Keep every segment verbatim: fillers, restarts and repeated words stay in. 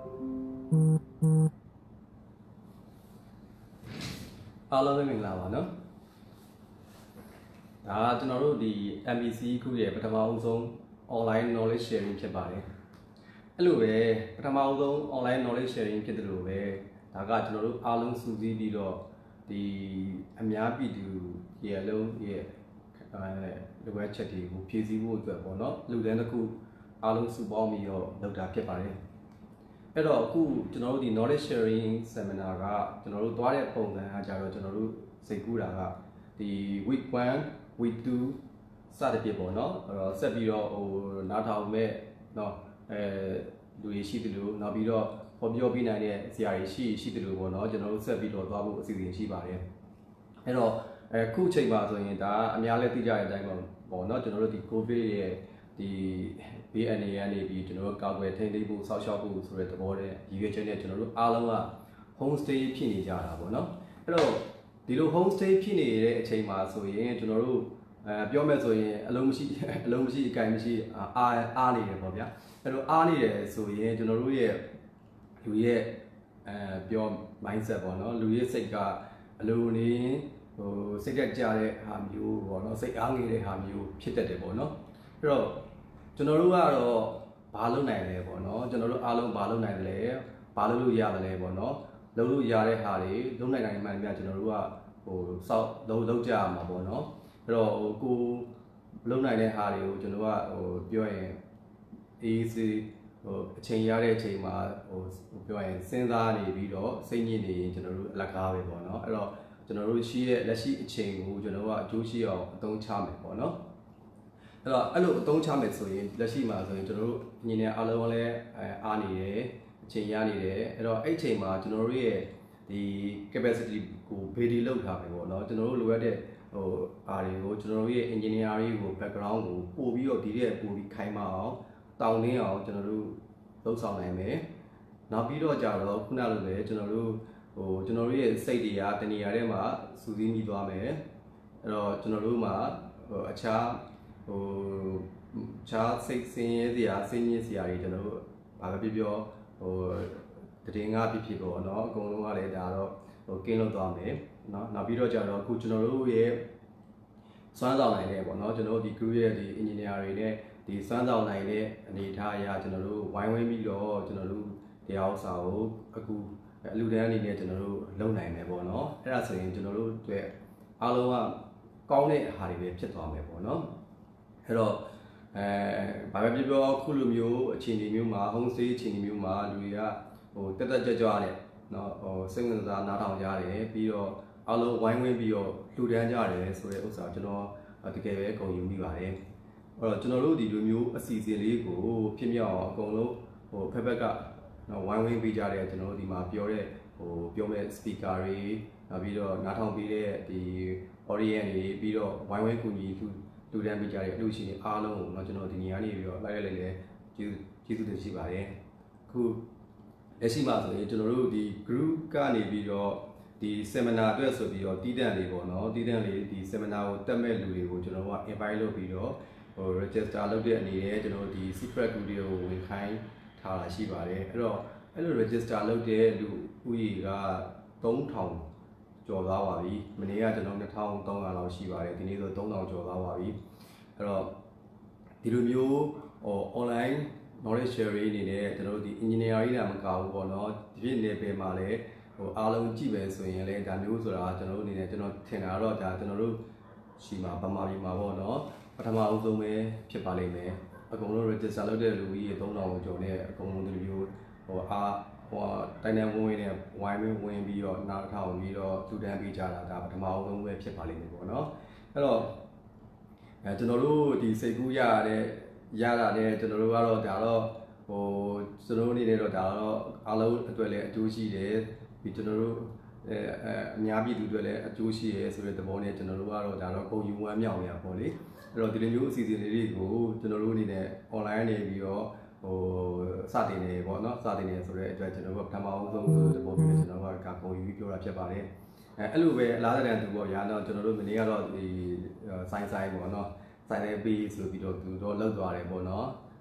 အားလုံးပဲမင်္ဂလာပါနော်ဒါကကျွန်တော်တို့ဒီ M B C ခုရဲ့ပထမအဆုံး online knowledge sharing ဖြစ်ပါတယ်အဲ့လိုပဲပထမအဆုံး online knowledge sharing ဖြစ်တယ်လို့ပဲဒါကကျွန်တော်တို့အားလုံးစုစည်းပြီးတော့ဒီအများပြည်သူရဲ့အလုံးရဲ့အဲလိုအပ်ချက်တွေကိုဖြည့်ဆည်းဖို့အတွက်ပေါ့နော်လူတန်းတစ်ခုအားလုံးစုပေါင်းပြီးတော့လုပ်တာဖြစ်ပါတယ်အဲ့တော့အခုကျွန်တော်တို့ဒီ knowledge sharing seminar ကကျွန်တော်တို့သွားတဲ့ပုံစံအကြတော့ကျွန်တော်တို့စိတ်ကူးတာကဒီ week one week two စတဲ့ပြပေါ့နော်အဲ့တော့ဆက်ပြီးတော့ဟိုနားထောင်မဲ့เนาะအဲလူတွေရှိတယ်လို့နောက်ပြီးတော့ဟောပြောပြနိုင်တဲ့ဆရာတွေရှိရှိတယ်လို့ပေါ့နော်ကျွန်တော်တို့ဆက်ပြီးတော့သွားဖို့အစီအစဉ်ရှိပါတယ်အဲ့တော့အခုချိန်မှာဆိုရင်ဒါအများလည်းသိကြတဲ့အတိုင်းပေါ့နော်ကျွန်တော်တို့ဒီ COVID ရဲ့ဒီ B N A ကနေပြီးကျွန်တော်တို့ကောက်ွယ်ထိန်းသိမ်းဖို့ဆောက်ရှောက်ဖို့ဆိုတဲ့သဘောနဲ့ရည်ရွယ်ချက်နဲ့ကျွန်တော်တို့အားလုံးက home stay ဖြစ်နေကြတာပေါ့နော်အဲ့တော့ဒီလို home stay ဖြစ်နေတဲ့အချိန်မှာဆိုရင်ကျွန်တော်တို့အဲပြောမယ်ဆိုရင်အလုံးမရှိအလုံးမရှိအကင်မရှိအားအားနေတယ်ပေါ့ဗျာအဲ့တော့အားနေတယ်ဆိုရင်ကျွန်တော်တို့ရဲ့လူရဲ့အဲပြော mindset ပေါ့နော်လူရဲ့စိတ်ကအလိုနေဟိုစိတ်ကြတဲ့ဟာမျိုးပေါ့နော်စိတ်အားငယ်တဲ့ဟာမျိုးဖြစ်တတ်တယ်ပေါ့နော်အဲ့တော့ကျွန်တော်တို့ကတော့ဘာလုပ်နိုင်လဲပေါ့နော်ကျွန်တော်တို့အားလုံးဘာလုပ်နိုင်လဲဘာလုပ်လို့ရတယ်လဲပေါ့နော်လုပ်လို့ရတဲ့ဟာတွေလုပ်နိုင်နိုင်မှန်များကျွန်တော်တို့ကဟိုစောက်လုပ်လုပ်ကြရမှာပေါ့နော်အဲ့တော့ဟိုကိုလုပ်နိုင်တဲ့ဟာတွေကိုကျွန်တော်ကဟိုပြောရင်အေးစေးဟိုအချိန်ရတဲ့အချိန်မှာဟိုပြောရင်စဉ်းစားနေပြီးတော့စိတ်ညစ်နေရင်ကျွန်တော်တို့အလကားပဲပေါ့နော်အဲ့တော့ကျွန်တော်တို့ရှိရဲ့လက်ရှိအချိန်ကိုကျွန်တော်ကအကျိုးရှိအောင်အသုံးချမယ်ပေါ့နော်အဲ့တော့အဲ့လိုအသုံးချမယ်ဆိုရင်လက်ရှိမှာဆိုရင်ကျွန်တော်တို့ညီနေအားလုံးလည်းအားနေတယ်အချိန်ရနေတယ်အဲ့တော့အဲ့အချိန်မှာကျွန်တော်တို့ရဲ့ဒီ capacity ကို body လောက်ထားမယ်ပေါ့နော်ကျွန်တော်တို့လိုအပ်တဲ့ဟိုအားတွေကိုကျွန်တော်တို့ရဲ့ engineer တွေကို background ကိုပို့ပြီးတော့ဒီတဲ့ပို့ပြီးခိုင်းမအောင်တောင်းတင်းအောင်ကျွန်တော်တို့လှုပ်ဆောင်နိုင်မယ်နောက်ပြီးတော့ကြတော့ခုနလိုပဲကျွန်တော်တို့ဟိုကျွန်တော်တို့ရဲ့စိတ်တွေကတနေရာထဲမှာစူးစီးမိသွားမယ်အဲ့တော့ကျွန်တော်တို့မှာဟိုအခြားဟိုခြားစိတ်ဆင်းရဲစရာဆင်းရဲစရာတွေကျွန်တော်တို့ဘာပဲပြောဟိုတည်ငါဖြစ်ဖြစ်ပေါ့နော်အကုန်လုံးကလည်းဒါတော့ဟိုကင်းလို့သွားမယ်နော်နောက်ပြီးတော့ကြတော့အခုကျွန်တော်တို့ရဲ့စွမ်းဆောင်နိုင်တဲ့ပေါ့နော်ကျွန်တော်တို့ဒီ group ရဲ့ဒီ engineer တွေနဲ့ဒီစွမ်းဆောင်နိုင်တဲ့အနေအထားအရာကျွန်တော်တို့ဝိုင်းဝန်းပြီးတော့ကျွန်တော်တို့တရားဥစ္စာကိုအခုအလူတန်းအနေနဲ့ကျွန်တော်တို့လုပ်နိုင်မယ်ပေါ့နော်အဲ့ဒါဆိုရင်ကျွန်တော်တို့အတွက်အားလုံးကကောင်းတဲ့ဟာတွေပဲဖြစ်သွားမယ်ပေါ့နော်အဲ့တော့အဲဘာပဲပြောပြောခုလိုမျိုးအခြေအနေမျိုးမှာ home stay အခြေအနေမျိုးမှာလူတွေကဟိုတက်တက်ကြွကြွနဲ့เนาะဟိုစိတ်ဝင်စားနားထောင်ကြတယ်ပြီးတော့အားလုံးဝိုင်းဝန်းပြီးတော့လှူဒန်းကြတယ်ဆိုတဲ့ဥစ္စာကျွန်တော်တကယ်ပဲဂုဏ်ယူမိပါတယ်အဲ့တော့ကျွန်တော်တို့ဒီလိုမျိုးအစီအစဉ်လေးကိုဖြစ်မြောက်အောင်အကုန်လုံးဟိုဖက်ဖက်ကနော်ဝိုင်းဝန်းပေးကြတဲ့ကျွန်တော်တို့ဒီမှာပြောတဲ့ဟိုပြောမဲ့ speaker တွေနောက်ပြီးတော့နားထောင်ပေးတဲ့ဒီ audience တွေပြီးတော့ဝိုင်းဝန်းကူညီသူလူတန်းပေးကြတဲ့အလူရှင်အားလုံးကိုတော့ကျွန်တော်ဒီနေရာနေပြီးတော့လိုက်လိုက်လိုက်ကျေးဇူးကျေးဇူးတင်ရှိပါတယ်အခုလက်ရှိမှာဆိုရင်ကျွန်တော်တို့ဒီ group ကနေပြီးတော့ဒီ seminar အတွက်ဆိုပြီးတော့တည်တံ့လေးပေါ့နော်တည်တံ့လေးဒီ seminar ကိုတက်မဲ့လူတွေကိုကျွန်တော်က invite လုပ်ပြီးတော့ဟို register လုပ်တဲ့အနေနဲ့ကျွန်တော်ဒီ secret video ကိုဝင်ခိုင်းထားတာရှိပါတယ်အဲ့တော့အဲ့လို register လုပ်တဲ့လူဦးရေကသုံးထောင်ကျော်သွားပါပြီမနေ့ကကျွန်တော်နှစ်ထောင်သုံးရာလောက်ရှိပါတယ်ဒီနေ့ဆိုသုံးထောင်ကျော်သွားပါပြီအဲ့တော့ဒီလိုမျိုးဟို online knowledge sharing အနေနဲ့ကျွန်တော်တို့ဒီ engineer ကြီးတာမကဘူးပေါ့နော်ဒီပြည့်နေပေမှာလည်းဟိုအားလုံးကြည့်ပဲဆိုရင်လည်းဒါမျိုးဆိုတာကျွန်တော်တို့အနေနဲ့ကျွန်တော်ထင်တာတော့ဒါကျွန်တော်တို့ရှိမှာဗမာပြည်မှာပေါ့နော်ပထမအဦးဆုံးပဲဖြစ်ပါလိမ့်မယ်အကုန်လုံး register လုပ်တဲ့လူကြီးသုံးထောင်ကျော်နဲ့အကုန်လုံးဒီလိုမျိုးဟိုအားဟိုတိုင်းတိုင်းဝင်းဝင်းနဲ့ဝိုင်းဝင်းဝင်ပြီးတော့နောက်ထောင်ပြီးတော့ထူတန်းပေးကြတာဒါပထမအဦးဆုံးပဲဖြစ်ပါလိမ့်မယ်ပေါ့နော်အဲ့တော့အဲကျွန်တော်တို့ဒီစိတ်ကူးရတဲ့ရတာနဲ့ကျွန်တော်တို့ကတော့ဒါတော့ဟိုကျွန်တော်တို့အနေနဲ့တော့ဒါတော့အားလုံးအတွက်လည်းအကျိုးရှိတယ်ပြီးကျွန်တော်တို့အဲအများပြည်သူတွေလည်းအကျိုးရှိရဲဆိုတဲ့သဘောနဲ့ကျွန်တော်တို့ကတော့ဒါတော့ဂုဏ်ယူဝမ်းမြောက်နေရပေါ့လေအဲ့တော့ဒီလိုမျိုးအစီအစဉ်လေးတွေကိုကျွန်တော်တို့အနေနဲ့ online နေပြီးတော့ဟိုစတင်နေပေါ့နော်စတင်နေဆိုတဲ့အတွက်ကျွန်တော်တို့ပထမအောင်ဆုံးဆိုတဲ့သဘောမျိုးနဲ့ကျွန်တော်တို့ကဂုဏ်ယူပြီးပြောတာဖြစ်ပါတယ်အဲအဲ့လိုပဲအလားတန်သူပေါ့ရာတော့ကျွန်တော်တို့မနေ့ကတော့ဒီဆိုင်ဆိုင်ပေါ့နော်ဆိုင်နေပြီးဆိုပြီးတော့သူတော့လောက်သွားတယ်ပေါ့နော်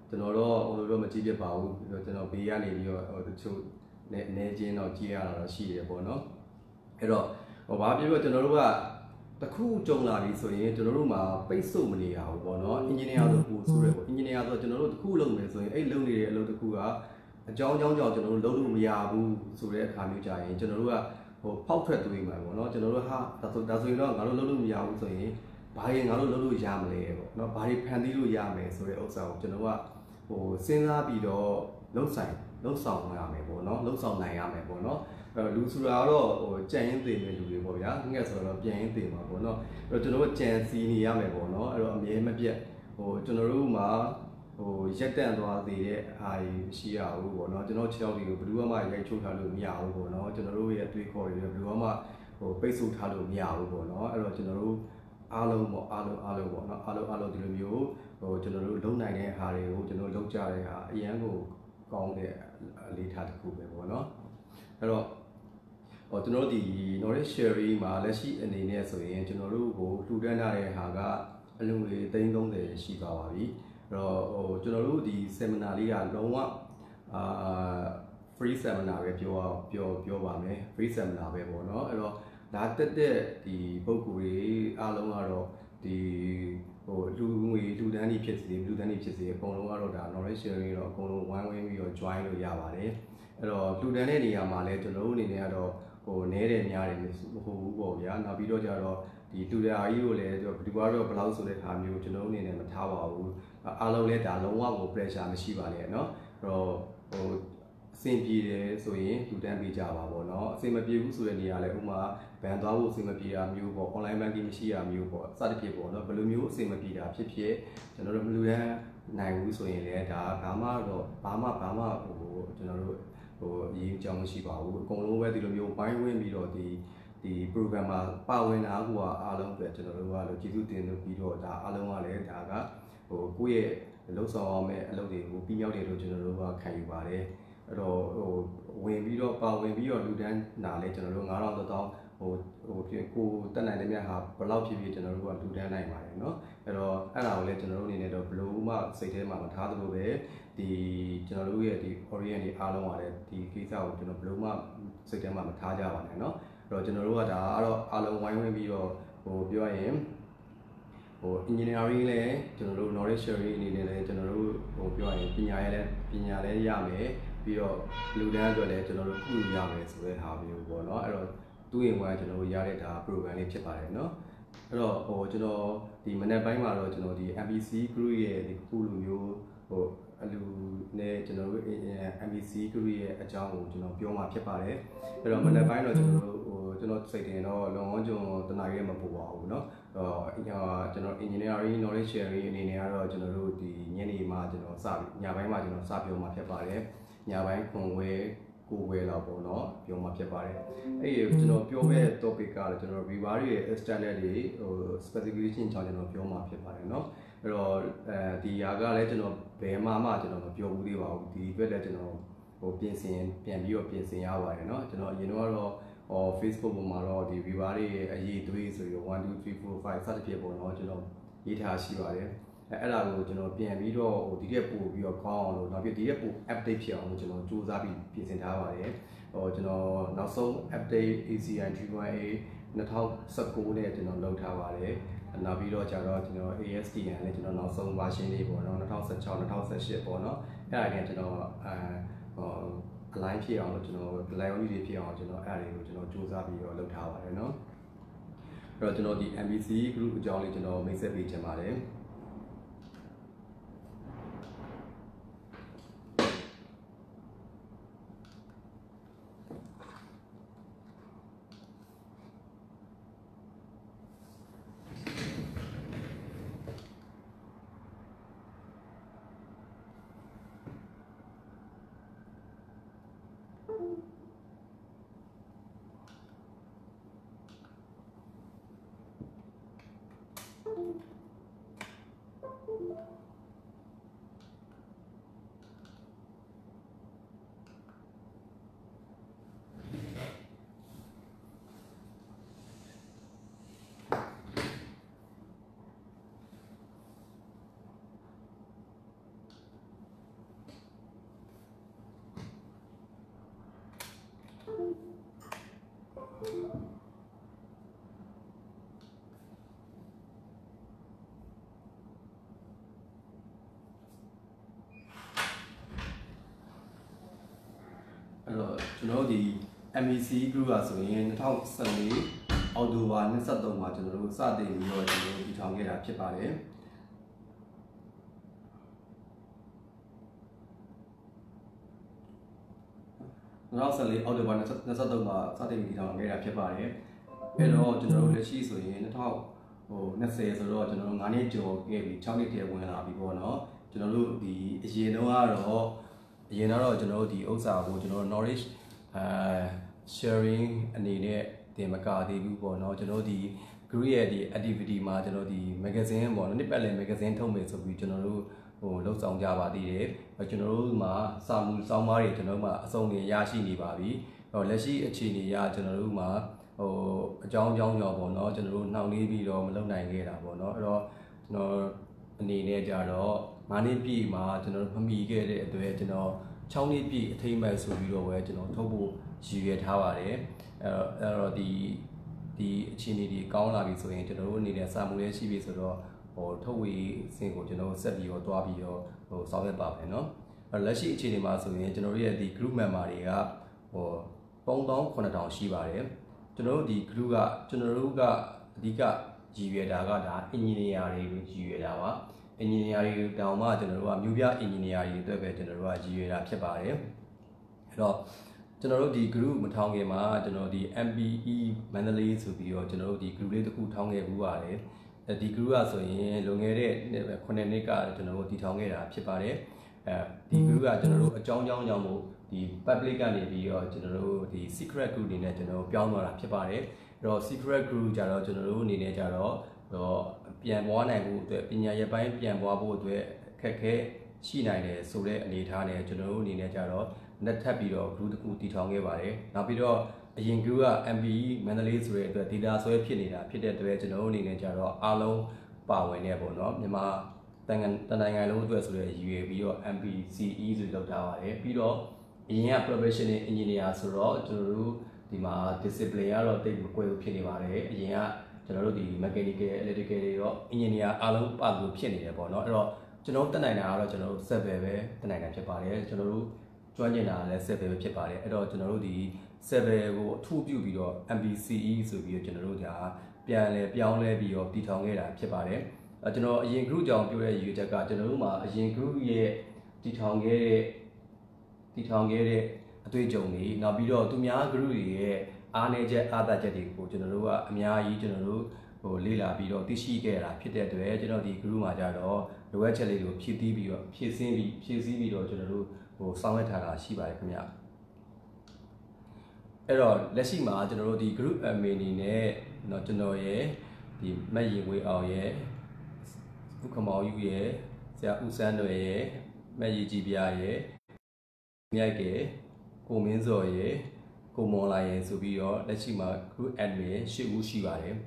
ကျွန်တော်တော့ဟိုလိုတော့မကြည့်ပြပါဘူးကျွန်တော်ဘေးကနေပြီးတော့တချို့နေနေချင်းတော့ကြည့်ရတာတော့ရှိတယ်ပေါ့နော်အဲ့တော့ဟိုဘာပြောပြောကျွန်တော်တို့ကတခုကြုံလာပြီဆိုရင်ကျွန်တော်တို့မှာပိတ်ဆို့မနေရဘူးပေါ့နော်အင်ဂျင်နီယာဆိုပူဆိုရဲပေါ့အင်ဂျင်နီယာဆိုကျွန်တော်တို့တခုလုပ်မယ်ဆိုရင်အဲ့လုပ်နေတဲ့အလုပ်တခုကအကြောင်းအကြောင်းကြောင့်ကျွန်တော်တို့လုပ်လို့မရဘူးဆိုတဲ့အခါမျိုးကြရင်ကျွန်တော်တို့ကဟိုဖောက်ထွက်သွေးမှာပေါ့နော်ကျွန်တော်တို့ဟာဒါဆိုဒါဆိုရင်တော့ငါတို့လုပ်လို့မရဘူးဆိုရင်ဘာရင်ငါတို့လုပ်လို့ရမလဲပေါ့နော်ဘာတွေဖန်တီးလို့ရမယ်ဆိုတဲ့ဥစ္စာကိုကျွန်တော်ကဟိုစဉ်းစားပြီးတော့လှုပ်ဆိုင်လှုပ်ဆောင်ရမယ်ပေါ့နော်လှုပ်ဆောင်နိုင်ရမယ်ပေါ့နော်အဲ့လူဆိုတာတော့ဟိုကြံရင်သိမယ်လူတွေပေါ့ဗျာငှက်ဆိုတော့ပြန်ရင်သိမှာပေါ့နော်အဲ့တော့ကျွန်တော်တို့ကြံစီနေရမယ်ပေါ့နော်အဲ့တော့အမြဲမပြတ်ဟိုကျွန်တော်တို့မှာဟိုရက်တန့်သွားသေးတဲ့အာရီရှိရဘူးပေါ့နော်ကျွန်တော်ခြေထောက်တွေကိုဘယ်သူမှရိုက်ချိုးထားလို့မရဘူးပေါ့နော်ကျွန်တော်တို့ရဲ့အတွေ့အခေါ်တွေဘယ်သူမှဟိုပိတ်ဆို့ထားလို့မရဘူးပေါ့နော်အဲ့တော့ကျွန်တော်တို့အားလုံးပေါ့အားလုံးအားလုံးပေါ့နော်အားလုံးအားလုံးဒီလိုမျိုးဟိုကျွန်တော်တို့လုံနိုင်တဲ့ဟာတွေကိုကျွန်တော်လုပ်ကြတဲ့ဟာအရန်ကိုကောင်းတဲ့အလေးထားတစ်ခုပဲပေါ့နော်အဲ့တော့ဟိုကျွန်တော်တို့ဒီ knowledge sharing မှာလက်ရှိအနေနဲ့ဆိုရင်ကျွန်တော်တို့ကိုလှူဒန်းထားတဲ့ဟာကအလုံးလေး၃၃၀ရှိသွားပါပြီအဲ့တော့ဟိုကျွန်တော်တို့ဒီ seminar လေးကလုံးဝအာ free seminar ပဲပြောပြောပြောပါမယ် free seminar ပဲပေါ့နော်အဲ့တော့ဒါတက်တဲ့ဒီပုံကူတွေအားလုံးကတော့ဒီဟိုလူငွေလူတန်းကြီးဖြစ်စီလူတန်းကြီးဖြစ်စီအကုန်လုံးကတော့ဒါ knowledge sharing တော့အကုန်လုံးဝိုင်းဝန်းပြီးတော့ join လို့ရပါတယ်အဲ့တော့လူတန်းတဲ့နေရာမှာလည်းကျွန်တော်တို့အနေနဲ့ကတော့ဟိုနဲတယ်များတယ်မဟုတ်ဘူးပေါ့ဗျာနောက်ပြီးတော့ကျတော့ဒီလူတရာကြီးကိုလည်းဒီကတော့ဘယ်လောက်ဆိုတဲ့ခါမျိုးကျွန်တော်တို့အနေနဲ့မထားပါဘူးအားလုံးလည်းဒါလုံးဝကို pressure မရှိပါနဲ့เนาะအဲ့တော့ဟိုအဆင်ပြေတယ်ဆိုရင်လူတန်းပေးကြပါပေါ့เนาะအဆင်မပြေဘူးဆိုတဲ့နေရာလည်းဥမာဘန်သွားဖို့အဆင်မပြေတာမျိုးပေါ့ online banking မရှိတာမျိုးပေါ့စသဖြင့်ပေါ့เนาะဘယ်လိုမျိုးအဆင်မပြေတာဖြစ်ဖြစ်ကျွန်တော်တို့မလူတန်းနိုင်ဘူးဆိုရင်လည်းဒါဘာမှတော့ဘာမှဘာမှဟိုကျွန်တော်တို့ဟိုအရေးအကြောင်းမရှိပါဘူးအကုန်လုံးပဲဒီလိုမျိုးဝိုင်းဝန်းပြီးတော့ဒီဒီ program မှာပါဝင်တာကအားလုံးပဲကျွန်တော်တို့ကလို့ကျေးဇူးတင်လို့ပြီးတော့ဒါအားလုံးကလည်းဒါကဟိုကိုယ့်ရဲ့လှုပ်ဆောင်အောင်မဲ့အလုပ်တွေကိုပြီးမြောက်တယ်လို့ကျွန်တော်တို့ကခံယူပါတယ်အဲ့တော့ဟိုဝင်ပြီးတော့ပါဝင်ပြီးတော့လူတန်းနာလဲကျွန်တော်တို့9000တောင်းဟိုဟိုဖြစ်ကိုတက်နိုင်တဲ့မြတ်ဟာဘယ်လောက်ဖြစ်ဖြစ်ကျွန်တော်တို့ကလူတန်းနိုင်ပါတယ်เนาะအဲ့တော့အဲ့ဒါကိုလည်းကျွန်တော်တို့အနေနဲ့တော့ဘလို့မှစိတ်ထဲမှာမထားသလိုပဲဒီကျွန်တော်တို့ရဲ့ဒီ orient တွေအားလုံးကလည်းဒီကိစ္စကိုကျွန်တော်ဘလို့မှစိတ်ထဲမှာမထားကြပါနဲ့เนาะအဲ့တော့ကျွန်တော်တို့ကဒါအဲ့တော့အားလုံးဝိုင်းဝန်းပြီးတော့ဟိုပြောရရင်ဟို engineering လည်းကျွန်တော်တို့ knowledge sharing အနေနဲ့လည်းကျွန်တော်တို့ဟိုပြောရရင်ပညာရေးလည်းပညာလည်းရမယ်ပြီးတော့လူတန်းအတွက်လည်းကျွန်တော်တို့ကုရမယ်ဆိုတဲ့ဟာမျိုးပေါ့เนาะအဲ့တော့သူ့ရင်ကကျွန်တော်တို့ရတဲ့ဒါ program လေးဖြစ်ပါတယ်เนาะအဲ့တော့ဟိုကျွန်တော်ဒီမနေ့ပိုင်းမှာတော့ကျွန်တော်ဒီ M B C group ရဲ့ဒီခုလိုမျိုးဟိုအလူနဲ့ကျွန်တော်တို့ M B C group ရဲ့အကြောင်းကိုကျွန်တော်ပြောမှာဖြစ်ပါတယ်အဲ့တော့မနေ့ပိုင်းတော့ကျွန်တော်တို့ဟိုကျွန်တော်စိတ်တင်တော့လုံအောင်ကျွန်တော်တနာရဲမပူပါဘူးเนาะအဲ့တော့ကျွန်တော် engineering knowledge sharing အနေနဲ့ကတော့ကျွန်တော်တို့ဒီညနေမှကျွန်တော်စညပိုင်းမှကျွန်တော်စပြောမှာဖြစ်ပါတယ်ညပိုင်းခွန်ဝဲကိုဝဲလောက်ပေါ့เนาะပြောမှာဖြစ်ပါတယ်အဲ့ဒီကျွန်တော်ပြောမဲ့ topic ကတော့ကျွန်တော် reviewer ရဲ့ standard တွေဟို specification ကြောင့်ကျွန်တော်ပြောမှာဖြစ်ပါတယ်เนาะအဲ့တော့အဲဒီຢာကလည်းကျွန်တော်ဘယ်မှမှကျွန်တော်မပြောဘူးသေးပါဘူးဒီအတွက်လည်းကျွန်တော်ဟိုပြင်ဆင်ပြန်ပြီးတော့ပြင်ဆင်ရပါတယ်เนาะကျွန်တော်အရင်တော့ဟော Facebook ပေါ်မှာတော့ဒီ reviewer တွေရဲ့အရေးသွေးဆိုပြီးone two three four five စသဖြင့်ပေါ့เนาะကျွန်တော်ရေးထားရှိပါတယ်အဲ့အဲ့ဒါကိုကျွန်တော်ပြန်ပြီးတော့ဟိုဒီရက်ပို့ပြီးတော့ကောင်းအောင်လို့နောက်ပြီးဒီရက်ပို့ update ဖြစ်အောင်လို့ကျွန်တော်စူးစမ်းပြီးပြင်ဆင်ထားပါတယ်ဟိုကျွန်တော်နောက်ဆုံး update A C I three point eight twenty nineteenနဲ့ကျွန်တော်လုပ်ထားပါတယ်နောက်ပြီးတော့ကျတော့ကျွန်တော် A S T N နဲ့ကျွန်တော်နောက်ဆုံး version လေးပေါ့နော်twenty sixteen twenty eighteenပေါ့နော်အဲ့ဒါကကျွန်တော်အဲဟို align ဖြစ်အောင်လို့ကျွန်တော် line တွေဖြစ်အောင်ကျွန်တော်အဲ့ဒါတွေကိုကျွန်တော်စူးစမ်းပြီးတော့လုပ်ထားပါတယ်နော်အဲ့တော့ကျွန်တော်ဒီ M B C group အကြောင်းလေးကျွန်တော်မိတ်ဆက်ပေးချင်ပါတယ်ကျွန်တော်တို့ဒီ M B C group อ่ะဆိုရင်၂၀၁၄အောက်တိုဘာ၂၃မှာကျွန်တော်တို့စတင်ပြီးတော့ကျွန်တော်တို့တည်ထောင်ခဲ့တာဖြစ်ပါတယ်၂၀၁၄အောက်တိုဘာ၂၃မှာစတင်ပြီးတည်ထောင်ခဲ့တာဖြစ်ပါတယ်အဲ့တော့ကျွန်တော်တို့လက်ရှိဆိုရင်၂၀ဟို၂၀ဆိုတော့ကျွန်တော်တို့၅နှစ်ကျော်ခဲ့ပြီ၆နှစ်တည်းဝင်လာပြီပေါ့နော်ကျွန်တော်တို့ဒီအရင်တော့ကတော့အရင်တော့ကျွန်တော်တို့ဒီဥစ္စာကိုကျွန်တော်တို့ knowledge အဲ sharing အနေနဲ့တင်မကသေးဘူးပေါ့နော်ကျွန်တော်တို့ဒီ group ရဲ့ဒီ activity မှာကျွန်တော်ဒီ magazine ပေါ့နော်နှစ်ပတ်လည် magazine ထုတ်မယ်ဆိုပြီးကျွန်တော်တို့ဟိုလှုပ်ဆောင်ကြပါသေးတယ်ကျွန်တော်တို့မှာစာမူစောင်းမားတွေကျွန်တော်တို့မှာအစုံတွေရရှိနေပါပြီဟိုလက်ရှိအခြေအနေရကျွန်တော်တို့မှာဟိုအကြောင်းအကြောင်းကြောင့်ပေါ့နော်ကျွန်တော်တို့နှောင့်နှေးပြီးတော့မလုပ်နိုင်ခဲ့တာပေါ့နော်အဲ့တော့ကျွန်တော်အနေနဲ့ကြတော့၅နှစ်ပြည့်မှာကျွန်တော်တို့မမီခဲ့တဲ့အတွက်ကျွန်တော်၆နှစ်ပြည့်အထိမ်းအမှတ်ဆိုပြီးတော့ပဲကျွန်တော်ထုတ်ဖို့ရည်ရွယ်ထားပါတယ်အဲ့တော့အဲ့တော့ဒီဒီအခြေအနေတွေကောင်းလာပြီဆိုရင်ကျွန်တော်တို့အနေနဲ့စာမှုလေးရှိပြီဆိုတော့ဟိုထုတ်ဝေစင်ကိုကျွန်တော်ဆက်ပြီးတော့တွားပြီးတော့ဟိုဆောင်ရွက်ပါမယ်เนาะအဲ့လက်ရှိအခြေအနေမှာဆိုရင်ကျွန်တော်တို့ရဲ့ဒီ group member တွေကဟို၃သောင်း၇ထောင်ရှိပါတယ်ကျွန်တော်တို့ဒီ group ကကျွန်တော်တို့ကအဓိကရည်ရွယ်တာကဒါ engineer တွေရည်ရွယ်တာပါ engineer တွေတောင်မှကျွန်တော်တို့ကမြို့ပြ engineer တွေအတွက်ပဲကျွန်တော်တို့ကရည်ရွယ်တာဖြစ်ပါတယ်အဲ့တော့ကျွန်တော်တို့ဒီ group မထောင်ခင်မှာကျွန်တော်ဒီ M B E မန္တလေးဆိုပြီးတော့ကျွန်တော်တို့ဒီ group လေးတစ်ခုထောင်ခဲ့ဘူးပါတယ်ဒီ group ကဆိုရင်လွန်ခဲ့တဲ့ခုနှစ်နှစ်ကကျွန်တော်တို့တည်ထောင်ခဲ့တာဖြစ်ပါတယ်အဲဒီ group ကကျွန်တော်တို့အကြောင်းကြောင်းကြောင့်မို့ဒီ public ကနေပြီးတော့ကျွန်တော်တို့ဒီ secret group အနေနဲ့ကျွန်တော်တို့ပြောင်းသွားတာဖြစ်ပါတယ်အဲ့တော့ secret group ကြတော့ကျွန်တော်တို့အနေနဲ့ကြတော့တော့ပြန်ပွားနိုင်ဖို့အတွက်ပညာရေးပိုင်းပြန်ပွားဖို့အတွက်အခက်အခဲရှိနိုင်တယ်ဆိုတဲ့အနေအထားနဲ့ကျွန်တော်တို့အနေနဲ့ကြတော့လက်ထပ်ပြီးတော့ group တစ်ခုတည်ထောင်ခဲ့ပါတယ်နောက်ပြီးတော့အရင် group က M B E မန္တလေးဆိုတဲ့အတွက် data ဆွဲဖြစ်နေတာဖြစ်တဲ့အတွက်ကျွန်တော်တို့အနေနဲ့ကြတော့အားလုံးပါဝင်နေပေါ့နော်မြန်မာတန်တန်နိုင်ငံလုံးအတွက်ဆိုတဲ့ရည်ရွယ်ပြီးတော့ M B C E ဆိုလောက်ထားပါတယ်ပြီးတော့အရင်က professional engineer ဆိုတော့ကျွန်တော်တို့ဒီမှာ discipline ကတော့တိတ်မကွဲဘူးဖြစ်နေပါတယ်အရင်ကကျွန်တော်တို့ဒီ mechanical electrical တွေတော့ engineer အားလုံးပါလို့ဖြစ်နေတယ်ပေါ့နော်အဲ့တော့ကျွန်တော်တက်နိုင်တာကတော့ကျွန်တော်တို့ server ပဲတက်နိုင်တာဖြစ်ပါတယ်ကျွန်တော်တို့ကျွမ်းကျင်တာလည်း server ပဲဖြစ်ပါတယ်အဲ့တော့ကျွန်တော်တို့ဒီ server ကိုအထူးပြုပြီးတော့ M B C E ဆိုပြီးတော့ကျွန်တော်တို့ဒါပြန်လဲပြောင်းလဲပြီးတော့တည်ထောင်ခဲ့တာဖြစ်ပါတယ်အဲကျွန်တော်အရင် group ကြောင့်ပြောတဲ့ရည်ရွယ်ချက်ကကျွန်တော်တို့မှာအရင် group ရဲ့တည်ထောင်ခဲ့တဲ့တည်ထောင်ခဲ့တဲ့အတွေ့အကြုံတွေနောက်ပြီးတော့သူများ group တွေရဲ့အားနည်းချက်အားသာချက်တွေကိုကျွန်တော်တို့ကအများကြီးကျွန်တော်တို့ဟိုလေ့လာပြီးတော့သိရှိခဲ့တာဖြစ်တဲ့အတွက်ကျွန်တော်ဒီ group မှာကြတော့လိုအပ်ချက်လေးတွေကိုဖြည့်ဆည်းပြီးတော့ဖြည့်ဆင်းပြီးဖြည့်ဆည်းပြီးတော့ကျွန်တော်တို့ဟိုဆောင်ရွက်ထားတာရှိပါတယ်ခင်ဗျအဲ့တော့လက်ရှိမှာကျွန်တော်တို့ဒီ group admin အနေနဲ့เนาะကျွန်တော်ရဲ့ဒီမက်ရင်ဝေးအောင်ရဲ့ဥက္ကမောင်ယူရဲ့ဆရာဦးစန်းတော်ရဲ့မက်ရီကြီးပြရဲ့မြိုက်ကကိုမင်းစော်ရဲ့ကိုမော်လာရဲ့ဆိုပြီးတော့လက်ရှိမှာ group admin ရှစ်ဦးရှိပါတယ်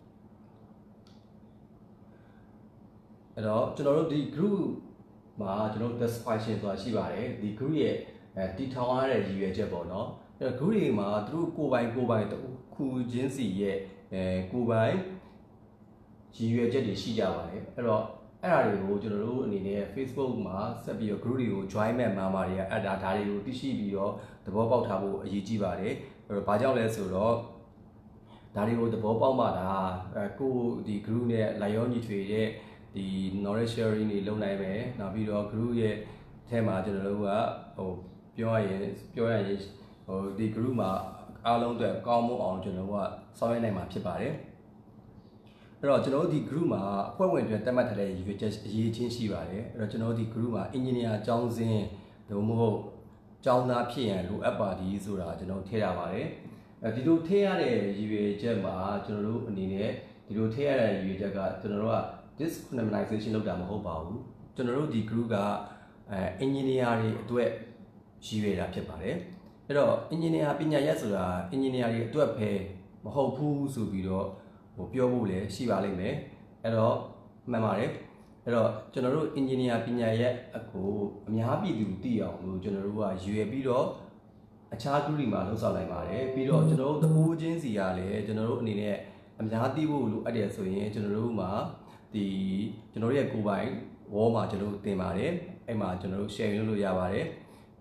အဲ့တော့ကျွန်တော်တို့ဒီ group မှာကျွန်တော်တို့ description ဆိုတာရှိပါတယ်ဒီ group ရဲ့အဲတည်ထောင်ရတဲ့ရည်ရွယ်ချက်ပေါ့နော်အဲ့တော့ group တွေမှာသူတို့ကိုယ်ပိုင်ကိုယ်ပိုင်ခုချင်းစီရဲ့အဲကိုယ်ပိုင်ရည်ရွယ်ချက်တွေရှိကြပါတယ်အဲ့တော့အဲ့ဒါတွေကိုကျွန်တော်တို့အနေနဲ့ Facebook မှာဆက်ပြီးတော့ group တွေကို join မဲ့ member တွေကအဲ့ဒါဒါတွေကိုသိရှိပြီးတော့သဘောပေါက်ထားဖို့အရေးကြီးပါတယ်အဲ့တော့ဘာကြောင့်လဲဆိုတော့ဒါတွေကိုသဘောပေါက်မှဒါအဲကိုဒီ group နဲ့လိုက်ရောညီထွေတဲ့ဒီ knowledge sharing တွေလုပ်နိုင်မယ်နောက်ပြီးတော့ group ရဲ့အထက်မှာကျွန်တော်တို့ကဟိုပြောရရင်ပြောရရင်ဟိုဒီ group မှာအားလုံးအတွက်ကောင်းမွန်အောင်ကျွန်တော်တို့ကဆောင်ရွက်နိုင်မှာဖြစ်ပါတယ်အဲ့တော့ကျွန်တော်တို့ဒီ group မှာအဖွဲ့ဝင်တွေတက်မှတ်ထားတဲ့ရည်ရွယ်ချက်အရေးချင်းရှိပါတယ်အဲ့တော့ကျွန်တော်တို့ဒီ group မှာ engineer အကြောင်းစင်းသို့မဟုတ်ကျောင်းသားဖြစ်ရန်လိုအပ်ပါသည်ဆိုတာကျွန်တော်ထည့်ရပါတယ်အဲဒီလိုထည့်ရတဲ့ရည်ရွယ်ချက်မှာကျွန်တော်တို့အနေနဲ့ဒီလိုထည့်ရတဲ့ရည်ရွယ်ချက်ကကျွန်တော်တို့က discrimination လုပ်တာမဟုတ်ပါဘူးကျွန်တော်တို့ဒီ group ကအဲ engineer တွေအတွက်ရည်ရွယ်တာဖြစ်ပါတယ်အဲ့တော့ engineer ပညာရပ်ဆိုတာ engineer တွေအတွက်ပဲမဟုတ်ဘူးဆိုပြီးတော့ဟိုပြောဖို့လည်းရှိပါလိမ့်မယ်အဲ့တော့မှန်ပါတယ်အဲ့တော့ကျွန်တော်တို့ engineer ပညာရပ်အကိုအများပြည်သူသိအောင်လို့ကျွန်တော်တို့ကရွယ်ပြီးတော့အခြား group တွေမှာလှုပ်ဆောင်နိုင်ပါတယ်ပြီးတော့ကျွန်တော်တို့တအိုးချင်းစီကလည်းကျွန်တော်တို့အနေနဲ့အများသိဖို့လိုအပ်တယ်ဆိုရင်ကျွန်တော်တို့မှာဒီကျွန်တော်တို့ရဲ့ကိုယ်ပိုင် wall မှာကျွန်တော်တို့တင်ပါတယ်အဲ့မှာကျွန်တော်တို့ share လုပ်လို့ရပါတယ်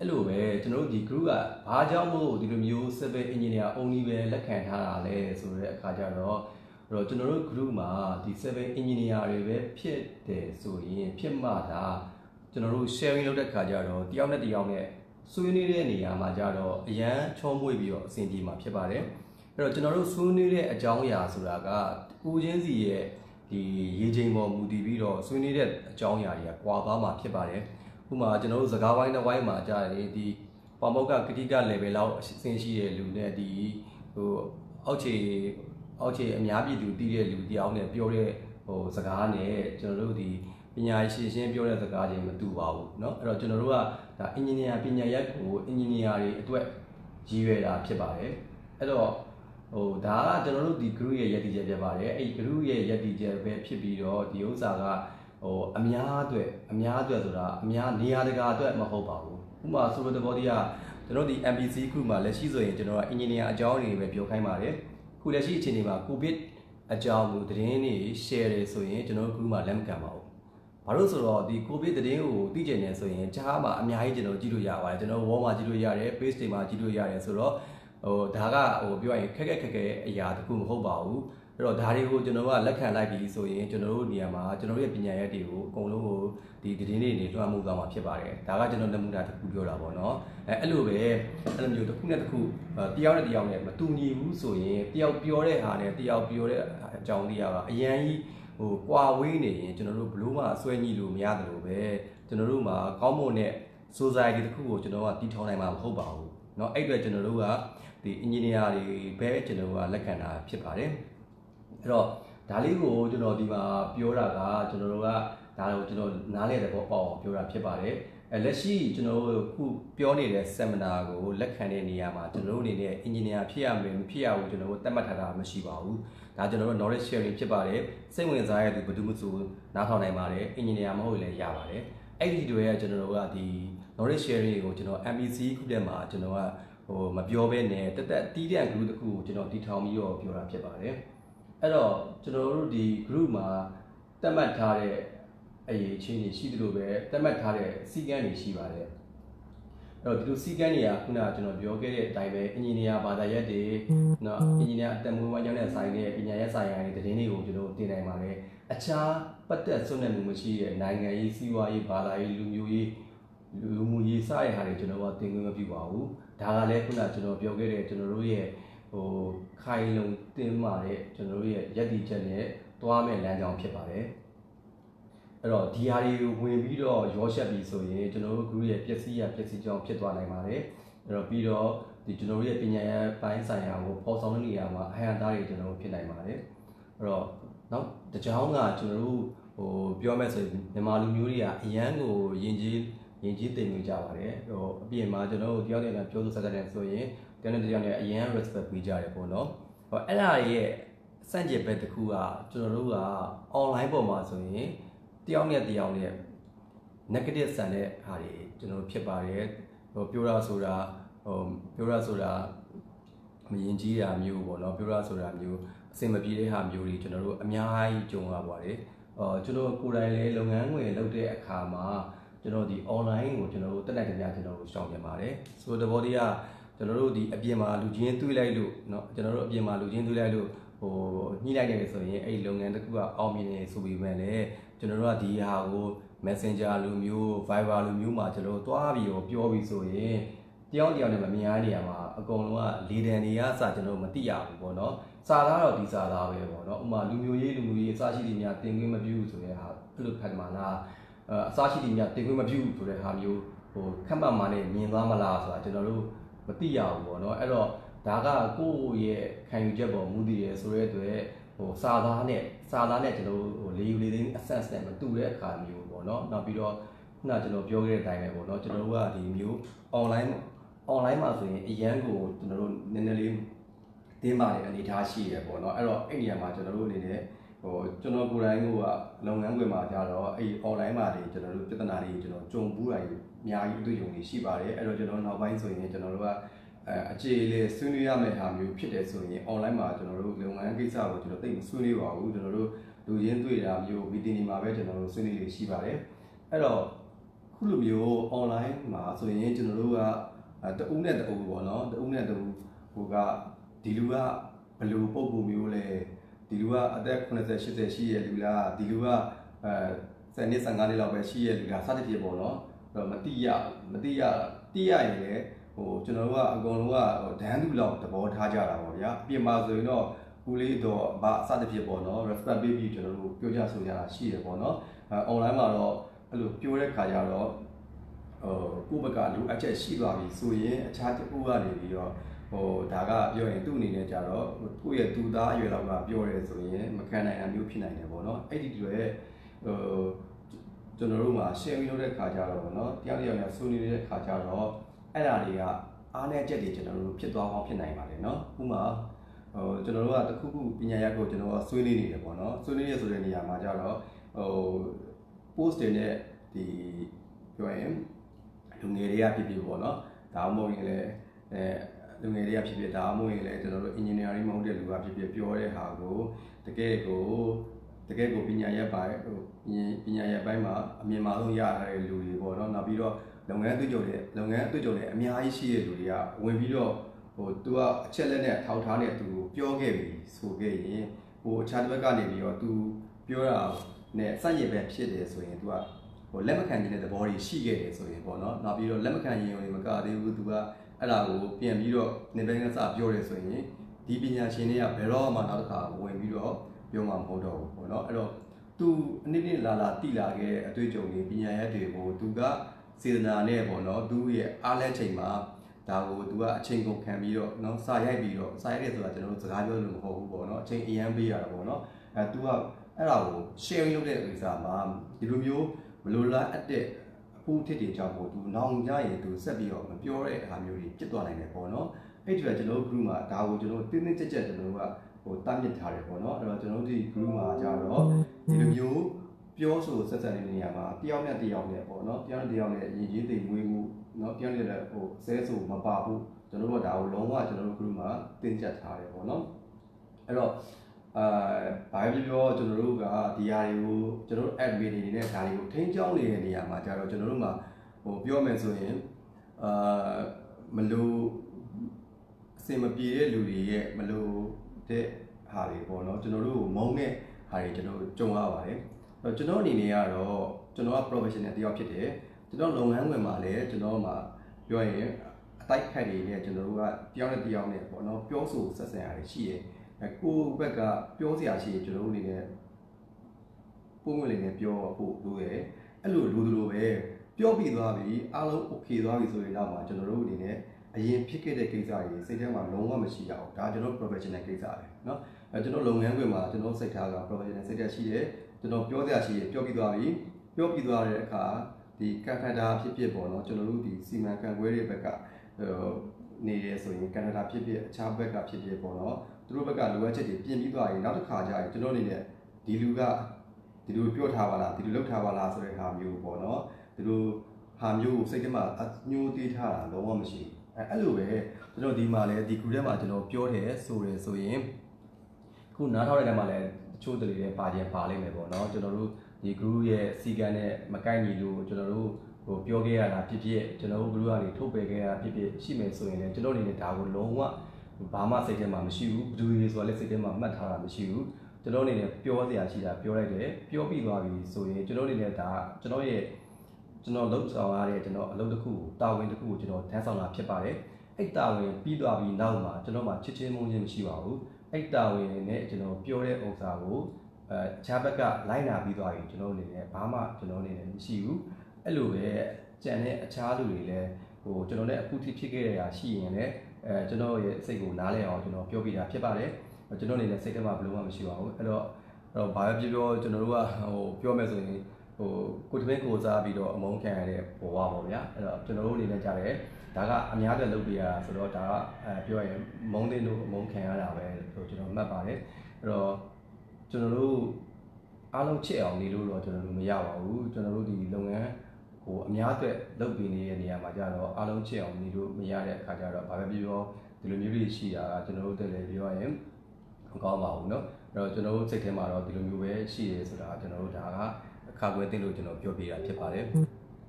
အဲ့လိုပဲကျွန်တော်တို့ဒီ group ကဘာကြောင့်မို့ဒီလိုမျိုး civil engineer only ပဲလက်ခံထားတာလဲဆိုတဲ့အခါကျတော့အဲ့တော့ကျွန်တော်တို့ group မှာဒီ civil engineer တွေပဲဖြစ်တယ်ဆိုရင်ဖြစ်မှသာကျွန်တော်တို့ sharing လုပ်တဲ့အခါကျတော့တယောက်နဲ့တယောက်နဲ့ဆွေးနွေးတဲ့နေရာမှာကျတော့အရန်ချောမွေ့ပြီးတော့အဆင်ပြေမှာဖြစ်ပါတယ်အဲ့တော့ကျွန်တော်တို့ဆွေးနွေးတဲ့အကြောင်းအရာဆိုတာကကိုချင်းစီရဲ့ဒီရေချိန်ပေါ်မူတည်ပြီးတော့ဆွေးနွေးတဲ့အကြောင်းအရာတွေကကွာသွားမှာဖြစ်ပါတယ်ဥပမာကျွန်တော်တို့စကားဝိုင်းတစ်ဝိုင်းမှာကြားတယ်ဒီပါမောက်ကကတိက level လောက်အဆင့်ရှိတဲ့လူနဲ့ဒီဟိုအောက်ခြေအောက်ခြေအများပြည်သူတည်တဲ့လူတယောက်နဲ့ပြောတဲ့ဟိုစကားနဲ့ကျွန်တော်တို့ဒီပညာရှင်ရှင်းပြောတဲ့စကားချင်းမတူပါဘူးเนาะအဲ့တော့ကျွန်တော်တို့ကဒါ engineer ပညာရပ်ကို engineer တွေအတွက်ရည်ရွယ်တာဖြစ်ပါတယ်အဲ့တော့ဟိုဒါကကျွန်တော်တို့ဒီ group ရဲ့ရည်တည်ချက်ဖြစ်ပါတယ်အဲ့ group ရဲ့ရည်တည်ချက်ပဲဖြစ်ပြီးတော့ဒီဥစ္စာကဟိုအများအတွက်အများအတွက်ဆိုတာအများနေရာတကာအတွက်မဟုတ်ပါဘူးဥပမာဆိုလိုတဲ့ဘောဒီကကျွန်တော်ဒီ M P C group မှာလက်ရှိဆိုရင်ကျွန်တော်က engineer အကြောင်းတွေပဲပြောခိုင်းပါတယ်ခုလက်ရှိအခြေအနေမှာ covid အကြောင်းကိုသတင်းတွေ share တယ်ဆိုရင်ကျွန်တော်တို့ group မှာလက်မခံပါဘူးဘာလို့ဆိုတော့ဒီ covid သတင်းကိုသိကျင်နေဆိုရင်ကြားမှာအများကြီးကျွန်တော်ကြည့်လို့ရပါတယ်ကျွန်တော် wall မှာကြည့်လို့ရတယ် page တွေမှာကြည့်လို့ရတယ်ဆိုတော့ဟိုဒါကဟိုပြောရရင်ခက်ခက်ခက်ခဲအရာတခုမဟုတ်ပါဘူးအဲ့တော့ဒါတွေကိုကျွန်တော်ကလက်ခံလိုက်ပြီဆိုရင်ကျွန်တော်တို့နေရာမှာကျွန်တော်တို့ရဲ့ပညာရပ်တွေကိုအကုန်လုံးကိုဒီသတင်းတွေနေလွှမ်းမိုးသွားမှာဖြစ်ပါတယ်ဒါကကျွန်တော်နမူနာတစ်ခုပြောတာပေါ့နော်အဲအဲ့လိုပဲအဲ့လိုမျိုးတစ်ခုနဲ့တစ်ခုတယောက်နဲ့တယောက်နဲ့မတူညီဘူးဆိုရင်တယောက်ပြောတဲ့ဟာနဲ့တယောက်ပြောတဲ့အကြောင်းတရားကအရန်ကြီးဟိုကွာဝေးနေရင်ကျွန်တော်တို့ဘလို့မှဆွဲညှိလို့မရတယ်လို့ပဲကျွန်တော်တို့မှာကောင်းမွန်တဲ့ society တစ်ခုကိုကျွန်တော်ကတည်ထောင်နိုင်မှာမဟုတ်ပါဘူးเนาะအဲ့အတွက်ကျွန်တော်တို့ကဒီ engineer တွေပဲကျွန်တော်ကလက်ခံတာဖြစ်ပါတယ်အဲ့တော့ဒါလေးကိုကျွန်တော်ဒီမှာပြောတာကကျွန်တော်တို့ကဒါကိုကျွန်တော်နားလည်တဲ့ဘောပေါ့အောင်ပြောတာဖြစ်ပါတယ်အဲလက်ရှိကျွန်တော်တို့ခုပြောနေတဲ့ seminar ကိုလက်ခံတဲ့နေရာမှာကျွန်တော်တို့အနေနဲ့ engineer ဖြစ်ရမယ်မဖြစ်ရဘူးကျွန်တော်တို့သတ်မှတ်ထားတာမရှိပါဘူးဒါကျွန်တော်တို့ knowledge sharing ဖြစ်ပါတယ်စိတ်ဝင်စားရတဲ့ဘယ်သူမှဆိုနားထောင်နိုင်ပါတယ် engineer မဟုတ်လည်းရပါတယ်အဲ့ဒီတွေကကျွန်တော်တို့ကဒီ knowledge sharing ကိုကျွန်တော် M P C ခုတည်းမှာကျွန်တော်ကဟိုမပြောဘဲနဲ့တက်တက်တီးတဲ့ group တစ်ခုကိုကျွန်တော်တည်ထောင်ပြီးတော့ပြောတာဖြစ်ပါတယ်အဲ့တော့ကျွန်တော်တို့ဒီ group မှာသတ်မှတ်ထားတဲ့အရေးချင်းတွေရှိသလိုပဲသတ်မှတ်ထားတဲ့စီကံတွေရှိပါတယ်အဲ့တော့ဒီလိုစီကံတွေကခုနကကျွန်တော်ပြောခဲ့တဲ့အတိုင်းပဲ engineer ဘာသာရပ်တွေနော် engineer အတမွေးဝမ်းကြောင်းနဲ့ဆိုင်တဲ့ပညာရပ်ဆိုင်ရာတွေသတင်းတွေကိုကျွန်တော်တင်နိုင်ပါတယ်အခြားပတ်သက်ဆွနဲ့မှုမရှိတဲ့နိုင်ငံရေးစီးပွားရေးဘာသာရေးလူမျိုးရေးလူမှုရေးစတဲ့ဟာတွေကျွန်တော်ကသင်ခွင့်မပြုပါဘူးဒါကလည်းခုနကကျွန်တော်ပြောခဲ့တဲ့ကျွန်တော်တို့ရဲ့ဟိုခိုင်လုံတင်းမာတဲ့ကျွန်တော်တို့ရဲ့ရည်တည်ချက်နဲ့တွားမဲ့လမ်းကြောင်းဖြစ်ပါတယ်အဲ့တော့ဒီဟာတွေကိုဝင်ပြီးတော့ရောရှက်ပြီးဆိုရင်ကျွန်တော်တို့ group ရဲ့ပျက်စီးရပျက်စီးကြောင်းဖြစ်သွားနိုင်ပါတယ်အဲ့တော့ပြီးတော့ဒီကျွန်တော်တို့ရဲ့ပညာရေးပိုင်းဆိုင်ရာကိုပေါ်ဆောင်တဲ့နေရာမှာအဟံသားတွေကျွန်တော်တို့ဖြစ်နိုင်ပါတယ်အဲ့တော့နောက်တကြောင်ကကျွန်တော်တို့ဟိုပြောမဲ့ဆိုရင်မြန်မာလူမျိုးတွေကအရန်ကိုယဉ်ကျေးယဉ်ကျေးသိနေကြပါတယ်ဟိုအပြင်မှာကျွန်တော်တို့တယောက်တည်းနဲ့ပြောဆိုဆက်တဲ့ဆိုရင်တယောက်နဲ့တယောက်နဲ့အရန် respect ပေးကြတယ်ပေါ့နော်ဟိုအဲ့ဒါရဲ့စန့်ကျင်ဘက်တစ်ခုကကျွန်တော်တို့က online ပေါ်မှာဆိုရင်တယောက်နဲ့တယောက်နဲ့ negative ဆန်တဲ့ဟာတွေကျွန်တော်တို့ဖြစ်ပါတယ်ဟိုပြောရဆိုတာဟိုပြောရဆိုတာမရင်ကြီးတာမျိုးပေါ့နော်ပြောရဆိုတာမျိုးအဆင်မပြေတဲ့ဟာမျိုးတွေကျွန်တော်တို့အများကြီးကြုံရပါတယ်အော်ကျွန်တော်ကိုယ်တိုင်လည်းလုပ်ငန်းဝင်လုပ်တဲ့အခါမှာကျွန်တော်ဒီ online ကိုကျွန်တော်တို့တက်နိုင်ကြကျွန်တော်တို့ရှောင်ပြန်ပါတယ်ဆိုတော့ဘောဒီကကျွန်တော်တို့ဒီအပြင်မှာလူချင်းတွေးလိုက်လို့เนาะကျွန်တော်တို့အပြင်မှာလူချင်းတွေးလိုက်လို့ဟိုညှိလိုက်တယ်ဆိုရင်အဲ့ဒီလုပ်ငန်းတစ်ခုကအောင်မြင်နေဆိုပြီးမှလည်းကျွန်တော်တို့ကဒီဟာကို Messenger လိုမျိုး Viber လိုမျိုးမှာကျွန်တော်တို့တွားပြီးတော့ပြောပြီးဆိုရင်တယောက်တယောက်နဲ့မမြင်ရတဲ့နေရာမှာအကုန်လုံးကလေတံတွေကစကျွန်တော်တို့မသိရဘူးပေါ့နော်စာသားတော့ဒီစာသားပဲပေါ့နော်ဥပမာလူမျိုးရေးလူမျိုးရေးအစရှိတွေများတင်ခွင့်မပြုဆိုတဲ့ဟာအဲ့လိုဖတ်မှာလားအစရှိတွေများတင်ခွင့်မပြုဆိုတဲ့ဟာမျိုးဟိုခက်မှတ်မှနဲ့မြင်သွားမလားဆိုတာကျွန်တော်တို့မသိရဘူးပေါ့နော်အဲ့တော့ဒါကကိုယ့်ရဲ့ခံယူချက်ပေါ်မူတည်ရဆိုတဲ့အတွက်ဟိုစာသားနဲ့စာသားနဲ့ကျွန်တော်တို့ဟိုလေယူလေးသိန်း access နဲ့မတူတဲ့အခါမျိုးပေါ့နော်နောက်ပြီးတော့ခုနကျွန်တော်ပြောခဲ့တဲ့အတိုင်းပဲပေါ့နော်ကျွန်တော်တို့ကဒီမျိုး online online မှာဆိုရင်အရန်ကိုကျွန်တော်တို့နည်းနည်းလေးတင်းမာတဲ့အနေအထားရှိရပေါ့နော်အဲ့တော့အဲ့ဒီနေရာမှာကျွန်တော်တို့အနေနဲ့ဟိုကျွန်တော်ကိုယ်တိုင်ကလုပ်ငန်းခွင်မှာကြတော့အဲ့ online မှာတွေကျွန်တော်တို့ပြဿနာတွေကျွန်တော်ကြုံဘူးတိုင်းအများကြီးအတွေ့အကြုံတွေရှိပါတယ်အဲ့တော့ကျွန်တော်နောက်ပိုင်းဆိုရင်ကျွန်တော်တို့ကအဲအခြေလေဆွေးနွေးရမယ့်ဟာမျိုးဖြစ်တယ်ဆိုရင် online မှာကျွန်တော်တို့လုပ်ငန်းကိစ္စကိုကျွန်တော်သိမဆွေးနွေးပါဘူးကျွန်တော်တို့လူရင်းတွေ့တာမျိုး meeting တွေမှာပဲကျွန်တော်တို့ဆွေးနွေးလို့ရှိပါတယ်အဲ့တော့ခခုလိုမျိုး online မှာဆိုရင်ကျွန်တော်တို့ကတအုပ်နဲ့တအုပ်ပေါ့နော်တအုပ်နဲ့တအုပ်ဟိုကဒီလူကဘယ်လိုပုံပုံမျိုးလဲဒီလူကအသက်eighty eightyရှိရလူလားဒီလူကအဲtenနှစ်fifteenနှစ်လောက်ပဲရှိရလူလားစသဖြင့်ပေါ့နော်အဲ့တော့မတိရမတိရတိရရင်လည်းဟိုကျွန်တော်တို့ကအကုန်လုံးကဒန်းသူလောက်သဘောထားကြတာပေါ့ဗျာအပြင်မှာဆိုရင်တော့ဦးလေးတော့ဗာစသဖြင့်ပေါ့နော် respect ပေးပြီးကျွန်တော်တို့ပြောကြဆိုကြတာရှိရပေါ့နော်အဲ online မှာတော့အဲ့လိုပြောတဲ့ခါကျတော့ဟိုကိုယ့်ဘက်ကလိုအပ်ချက်ရှိသွားပြီဆိုရင်အခြားတစ်ခုကနေပြီးတော့ဟိုဒါကပြောရင်သူ့အနေနဲ့ကြတော့ကိုယ့်ရဲ့သူသားအရွယ်လောက်ကပြောရဲဆိုရင်မခံနိုင်တာမျိုးဖြစ်နိုင်တယ်ပေါ့နော်အဲ့ဒီတွေဟိုကျွန်တော်တို့မှာ sharing လုပ်တဲ့ခါကျတော့ပေါ့နော်တရားတရားနဲ့ဆွေးနွေးတဲ့ခါကျတော့အဲ့ဒါတွေကအားနည်းချက်တွေကျွန်တော်တို့ဖြစ်သွားအောင်ဖြစ်နိုင်ပါတယ်နော်ဥပမာဟိုကျွန်တော်တို့ကတခုခုပညာရပ်ကိုကျွန်တော်ကဆွေးနွေးနေတယ်ပေါ့နော်ဆွေးနွေးရဆိုတဲ့နေရာမှာကျတော့ဟို post တွေနဲ့ဒီပြောရင်လူငယ်တွေကဖြစ်ဖြစ်ပေါ့နော်ဒါမှမဟုတ်ရင်လည်းအဲလူငယ်တွေကဖြစ်ဖြစ်ဒါမှမဟုတ်ရင်လည်းကျွန်တော်တို့ engineering မဟုတ်တဲ့လူကဖြစ်ဖြစ်ပြောတဲ့ဟာကိုတကယ်ကိုတကယ်ကိုပညာရပ်ပိုင်းဟိုပညာရပ်ပိုင်းမှာအမြင်မှဆုံးရတဲ့လူတွေပေါ့နော်နောက်ပြီးတော့လုပ်ငန်းအတွေ့အကြုံတွေလုပ်ငန်းအတွေ့အကြုံတွေအများကြီးရှိတဲ့လူတွေကဝင်ပြီးတော့ဟိုသူကအချက်လက်နဲ့ထောက်ထားတဲ့သူကိုပြောခဲ့ပြီဆိုခဲ့ရင်ဟိုအခြားတစ်ဘက်ကနေပြီးတော့သူပြောတာနဲ့စရည်ပဲဖြစ်တယ်ဆိုရင်သူကဟိုလက်မခံခြင်းတဲ့သဘောတွေရှိခဲ့တယ်ဆိုရင်ပေါ့နော်နောက်ပြီးတော့လက်မခံရင်တွေမကသေးဘူးသူကအဲ့ဒါကိုပြန်ပြီးတော့နေတိုင်းကစပြောတယ်ဆိုရင်ဒီပညာရှင်တွေကဘယ်တော့မှနောက်တစ်ခါဝင်ပြီးတော့ပြောမှာမဟုတ်တော့ဘူးပေါ့နော်အဲ့တော့သူအနည်းနည်းလာလာတိလာခဲ့တဲ့အတွေ့အကြုံတွေပညာရပ်တွေကိုသူကစေတနာနဲ့ပေါ့နော်သူရဲ့အားလက်ချိန်မှာဒါကိုသူကအချိန်ကုန်ခံပြီးတော့နော်စာရိုက်ပြီးတော့စာရိုက်တယ်ဆိုတာကျွန်တော်တို့စကားပြောလို့မဟုတ်ဘူးပေါ့နော်အချိန်အရန်ပေးရတာပေါ့နော်အဲသူကအဲ့ဒါကို sharing လုပ်တဲ့ဥစ္စာမှာဒီလိုမျိုးမလိုလားအပ်တဲ့အဖူးထစ်တွေကြောင့်မို့သူနောင်ကြရင်သူဆက်ပြီးတော့မပြောတဲ့အခါမျိုးတွေဖြစ်သွားနိုင်တယ်ပေါ့နော်အဲ့ဒီကကျွန်တော်တို့ group မှာဒါကိုကျွန်တော်တင်းတင်းကြပ်ကြပ်ကျွန်တော်တို့ကဟိုတားမြစ်ထားတယ်ပေါ့နော်အဲ့တော့ကျွန်တော်တို့ဒီ group မှာကြတော့ဒီလိုမျိုးပြောဆိုဆက်ဆံနေတဲ့နေရာမှာတယောက်နဲ့တယောက်နဲ့ပေါ့နော်တယောက်နဲ့တယောက်နဲ့ရည်ရည်သိမ်မွေးမှုနော်တယောက်နဲ့ဟိုဆဲဆိုမပါဘူးကျွန်တော်တို့ကဒါကိုလုံးဝကျွန်တော်တို့ group မှာတင်းကျပ်ထားတယ်ပေါ့နော်အဲ့တော့အာဘာပဲပြောကျွန်တော်တို့ကဒီဟာတွေကိုကျွန်တော်တို့ admin တွေနဲ့ဒါတွေကိုထိန်းကျောင်းနေတဲ့နေရာမှာကြတော့ကျွန်တော်တို့မှာဟိုပြောမယ်ဆိုရင်အာမလို့အစင်မပြေတဲ့လူတွေရဲ့မလို့တဲ့ဟာတွေပေါ့နော်ကျွန်တော်တို့မုန်းတဲ့ဟာတွေကျွန်တော်တို့ကြုံရပါတယ်အဲ့တော့ကျွန်တော်အနေနဲ့ကတော့ကျွန်တော်က professional တယောက်ဖြစ်တယ်ကျွန်တော်လုပ်ငန်းဝင်မှာလည်းကျွန်တော်မှာပြောရင်အတိုက်ခိုက်တွေနဲ့ကျွန်တော်တို့ကတယောက်နဲ့တယောက်နဲ့ပေါ့နော်ပြောဆိုဆက်ဆံရတယ်ရှိတယ်အဲကိုယ့်ဘက်ကပြောစရာရှိရင်ကျွန်တော်တို့အနေနဲ့ပုံမှန်လေးနဲ့ပြောဖို့လိုတယ်အဲ့လိုလိုလိုပဲပြောပြီးသွားပြီအားလုံး okay သွားပြီဆိုရင်တော့မှကျွန်တော်တို့အနေနဲ့အရင်ဖြစ်ခဲ့တဲ့ကိစ္စတွေစိတ်ထဲမှာလုံးဝမရှိကြဘူးဒါကျွန်တော် professional ကိစ္စပဲเนาะအဲကျွန်တော်လုပ်ငန်းခွင်မှာကျွန်တော်စိတ်ထားက professional စိတ်ဓာတ်ရှိတယ်ကျွန်တော်ပြောစရာရှိရင်ပြောပြီးသွားပြီပြောပြီးသွားတဲ့အခါဒီကန်ထတာဖြစ်ဖြစ်ပေါ့เนาะကျွန်တော်တို့ဒီစီမံခန့်ခွဲတဲ့ဘက်ကဟိုနေရဆိုရင်ကန်ထတာဖြစ်ဖြစ်အခြားဘက်ကဖြစ်ဖြစ်ပေါ့เนาะသူတို့ဘက်ကလိုအပ်ချက်တွေပြင်ပြီးသွားရင်နောက်တစ်ခါကျရင်ကျွန်တော်အနေနဲ့ဒီလူကဒီလိုပြောထားပါလားဒီလိုလုပ်ထားပါလားဆိုတဲ့ဟာမျိုးပေါ့เนาะဒီလိုဟာမျိုးကိုစိတ်ထဲမှာညှိုးသေးထားတာလုံးဝမရှိဘူးအဲအဲ့လိုပဲကျွန်တော်ဒီမှာလည်းဒီ group ထဲမှာကျွန်တော်ပြောတယ်ဆိုရယ်ဆိုရင်ခုနားထောင်တဲ့နေရာမှာလည်းတချို့တလေတွေပါခြင်းပါလိမ့်မယ်ပေါ့နော်ကျွန်တော်တို့ဒီ group ရဲ့စီကံနဲ့မကိုက်ညီလို့ကျွန်တော်တို့ဟိုပြောခဲ့ရတာဖြစ်ဖြစ်ကျွန်တော်တို့ group ကနေထုတ်ပယ်ခဲ့ရတာဖြစ်ဖြစ်ရှိမယ်ဆိုရင်လည်းကျွန်တော်အနေနဲ့ဒါကိုလုံးဝဘာမှစိတ်ထဲမှာမရှိဘူးဘယ်သူတွေဆိုတော့လည်းစိတ်ထဲမှာမှတ်ထားတာမရှိဘူးကျွန်တော်အနေနဲ့ပြောစရာရှိတာပြောလိုက်တယ်ပြောပြီးသွားပြီဆိုရင်ကျွန်တော်အနေနဲ့ဒါကျွန်တော်ရဲ့ကျွန်တော်လုပ်ဆောင်ရတဲ့ကျွန်တော်အလုပ်တစ်ခုကိုတာဝန်တစ်ခုကိုကျွန်တော်ထမ်းဆောင်တာဖြစ်ပါတယ်အဲ့တာဝန်ပြီးသွားပြီးနောက်မှာကျွန်တော်မှချစ်ချင်းမုန်းချင်းမရှိပါဘူးအဲ့တာဝန်နဲ့ကျွန်တော်ပြောတဲ့ဥစ္စာကိုအဲအခြားဘက်ကလိုက်နာပြီးသွားပြီကျွန်တော်အနေနဲ့ဘာမှကျွန်တော်အနေနဲ့မရှိဘူးအဲ့လိုပဲကြံတဲ့အခြားလူတွေလည်းဟိုကျွန်တော်လည်းအခုထိဖြစ်ခဲ့ရတာရှိရင်လည်းအဲကျွန်တော်ရဲ့စိတ်ကိုနားလည်အောင်ကျွန်တော်ပြောပြတာဖြစ်ပါတယ်ကျွန်တော်အနေနဲ့စိတ်ထဲမှာဘယ်လိုမှမရှိပါဘူးအဲ့တော့အဲ့တော့ဘာပဲပြောပြောကျွန်တော်တို့ကဟိုပြောမယ်ဆိုရင်ဟိုကိုတမင်းကိုစားပြီးတော့အမုန်းခံရတဲ့ဘဝပေါ့ဗျာအဲ့တော့ကျွန်တော်တို့အနေနဲ့ကြားတယ်ဒါကအများကြီးလုပ်ပြရတာဆိုတော့ဒါကအဲပြောရင်မုန်းတဲ့လို့အမုန်းခံရတာပဲဆိုကျွန်တော်မှတ်ပါတယ်အဲ့တော့ကျွန်တော်တို့အားလုံးချစ်အောင်နေလို့တော့ကျွန်တော်တို့မရပါဘူးကျွန်တော်တို့ဒီလုပ်ငန်းဟိုအများအတွက်လုပ်ပြနေတဲ့နေရာမှာကြတော့အားလုံးချစ်အောင်နေလို့မရတဲ့အခါကျတော့ဘာပဲပြောပြောဒီလိုမျိုးတွေရှိတာကကျွန်တော်တို့တက်လေပြောရရင်မကောင်းပါဘူးเนาะအဲ့တော့ကျွန်တော်တို့စိတ်ထဲမှာတော့ဒီလိုမျိုးပဲရှိရဲဆိုတာကျွန်တော်တို့ဒါကအခါကွယ်သိလို့ကျွန်တော်ပြောပြတာဖြစ်ပါတယ်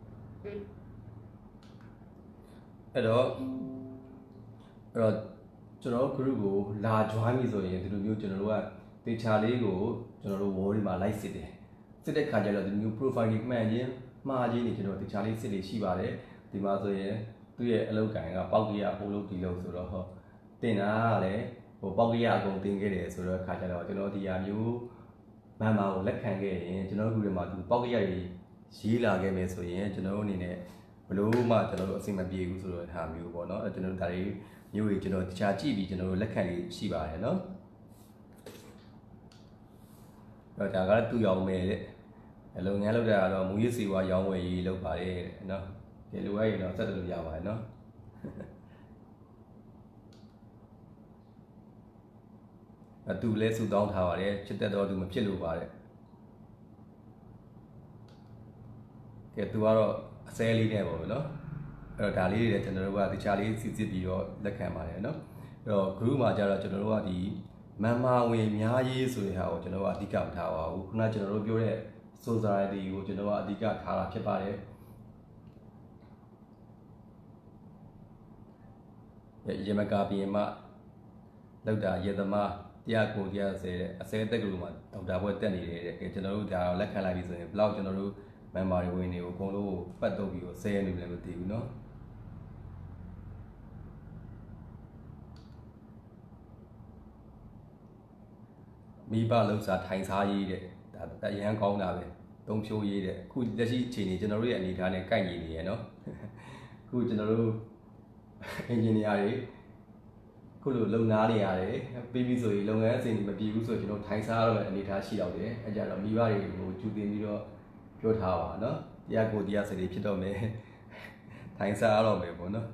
အဲ့တော့အဲ့တော့ကျွန်တော်တို့ group ကိုလာ join ပြီဆိုရင်ဒီလိုမျိုးကျွန်တော်တို့က data လေးကိုကျွန်တော်တို့ wall တွေမှာလိုက်စစ်တယ်စစ်တဲ့ခါကျတော့ဒီမျိုး profile တွေမှန်ချင်းမှားချင်းနေကျွန်တော် data လေးစစ်လေးရှိပါတယ်ဒီမှာဆိုရင်သူ့ရဲ့အလုပ်ကိုင်ကပေါက်ကြီးရအုပ်လုပ်ဒီလုပ်ဆိုတော့ဟောတင်တာကလည်းဟိုပေါက်ကြီးရအကုန်တင်ခဲ့တယ်ဆိုတော့ခါကျတော့ကျွန်တော်ဒီဟာမျိုးမှန်ပါကိုလက်ခံခဲ့ရင်ကျွန်တော်တို့ group တွေမှာသူပေါက်ကြီးရရေးလာခဲ့မယ်ဆိုရင်ကျွန်တော်တို့အနေနဲ့ဘလို့မှကျွန်တော်တို့အဆင်မပြေဘူးဆိုတော့ဟာမျိုးပေါ့နော်အဲကျွန်တော်တို့ဒါတွေမျိုးတွေကျွန်တော်တခြားကြည့်ပြီးကျွန်တော်တို့လက်ခံလေးရှိပါတယ်နော်တော့ဒါကလည်းသူ့ရောင်းမယ်တဲ့အလုပ်ငန်းလုပ်တာကတော့မူရစ်စီဝါရောင်းဝယ်ရေးလုပ်ပါတယ်နော်ဒီလိုရရင်တော့ဆက်တယ်လို့ရပါတယ်နော်အတူလဲစုတောင်းထားပါတယ်ချစ်တဲ့တော့သူမဖြစ်လို့ပါတယ်ကဲသူကတော့အစဲလေးနဲ့ပေါ့ဗျာနော်အဲ့တော့ဒါလေးတွေလည်းကျွန်တော်တို့ကတခြားလေးစစ်စစ်ပြီးတော့လက်ခံပါတယ်နော်အဲ့တော့ group မှာကျတော့ကျွန်တော်တို့ကဒီမန်မာဝင်များရေးဆိုတဲ့ဟာကိုကျွန်တော်တို့ကအဓိကမထားပါဘူးခုနကကျွန်တော်တို့ပြောတဲ့ society ကိုကျွန်တော်တို့ကအဓိကထားတာဖြစ်ပါတယ်ရေမကာပြင်မှာလောက်တာရေသမားတရားကိုတရားဆဲတဲ့အစဲတက်ကလေးမှာဒေါက်တာဘွဲတက်နေတယ်တဲ့ကျွန်တော်တို့ဒါလက်ခံလိုက်ပြီဆိုရင်ဘလောက်ကျွန်တော်တို့ member တွေဝင်နေကိုအကုန်လုံးပတ်တော့ပြီးတော့ဆဲနေတယ်လို့သိဘူးเนาะမိဘလောက်စားထိုင်စားရေးတဲ့ဒါအရန်ကောင်းတာပဲသုံးဖြိုးရေးတဲ့အခုလက်ရှိအချိန်ကြီးကျွန်တော်တို့ရဲ့အနေအထားနဲ့ကိုက်ညီနေရယ်เนาะအခုကျွန်တော်တို့ engineer တွေခုလိုလုံနာနေရတယ်ပြီးပြီဆိုရင်လုပ်ငန်းအစဉ်မပြေဘူးဆိုကျွန်တော်ထိုင်စားရတော့အနေအထားရှိတော့တယ်အဲကြတော့မိဘတွေကိုကျူတင်ပြီးတော့ပြောထားပါเนาะတရားကိုတရားစရိဖြစ်တော့မယ်ထိုင်စားရတော့မယ်ပေါ့เนาะ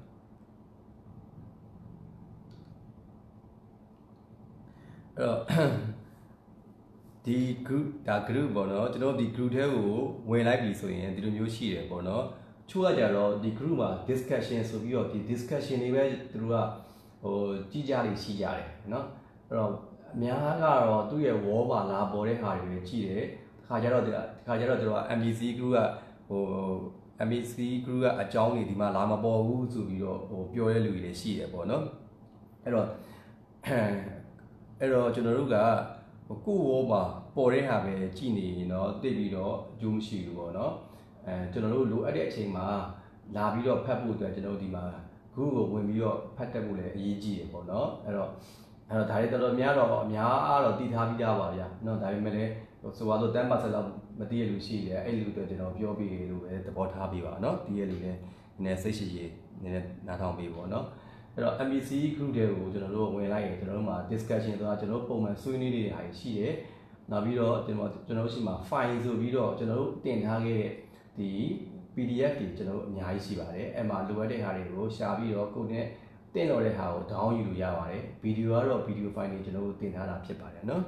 အဲ့တော့ဒီ group ဒါ group ပေါ့เนาะကျွန်တော်ဒီ group ထဲကိုဝင်လိုက်ပြီဆိုရင်ဒီလိုမျိုးရှိတယ်ပေါ့เนาะချို့ကကြတော့ဒီ group မှာ discussion ဆိုပြီးတော့ဒီ discussion တွေပဲသူတို့ကဟိုကြီးကြလေးရှိကြတယ်เนาะအဲ့တော့အများကတော့သူ့ရဲ့ wall မှာလာပေါ်တဲ့ဟာတွေကြီးတယ်ခါကြတော့ဒီခါကြတော့သူတို့က M B C group ကဟို M B C group ကအကြောင်းတွေဒီမှာလာမပေါ်ဘူးဆိုပြီးတော့ဟိုပြောရဲလူတွေလည်းရှိတယ်ပေါ့เนาะအဲ့တော့အဲ့တော့ကျွန်တော်တို့ကကိုယ့်ဝေါ်မှာပေါ်တဲ့ဟာပဲကြည်နေရင်တော့တိတ်ပြီးတော့အကျိုးမရှိဘူးပေါ့เนาะအဲကျွန်တော်တို့လိုအပ်တဲ့အချိန်မှာလာပြီးတော့ဖတ်ဖို့အတွက်ကျွန်တော်တို့ဒီမှာ group ကိုဝင်ပြီးတော့ဖတ်တက်ဖို့လည်းအရေးကြီးတယ်ပေါ့เนาะအဲ့တော့အဲ့တော့ဒါတွေတော်တော်များတော့အများအားတော့တည်ထားပြီးသားပါဗျာเนาะဒါပေမဲ့လည်းဆိုတော့ ten percent လောက်မတည်ရလို့ရှိတယ်အဲ့လူတွေကျွန်တော်ပြောပြီးလို့ပဲသဘောထားပြီးပါเนาะတည်ရလူလည်းနည်းနည်းစိတ်ရှိရှိနည်းနည်းနားထောင်ပြီးပေါ့เนาะအဲ့တော့ M B C group တွေကိုကျွန်တော်တို့ဝင်လိုက်ရင်ကျွန်တော်တို့မှာ discussion ဆိုတာကျွန်တော်တို့ပုံမှန်ဆွေးနွေးနေတဲ့ဟာရှိတယ်နောက်ပြီးတော့ကျွန်တော်ကျွန်တော်တို့ရှိမှာ file ဆိုပြီးတော့ကျွန်တော်တို့တင်ထားခဲ့တဲ့ဒီ P D F တွေကျွန်တော်တို့အများကြီးရှိပါတယ်အဲ့မှာလိုအပ်တဲ့ဟာတွေကိုရှာပြီးတော့ကိုယ်နဲ့တင်တော်တဲ့ဟာကို down ယူလို့ရပါတယ်ဗီဒီယိုကတော့ video file တွေကျွန်တော်တို့တင်ထားတာဖြစ်ပါတယ်เนาะ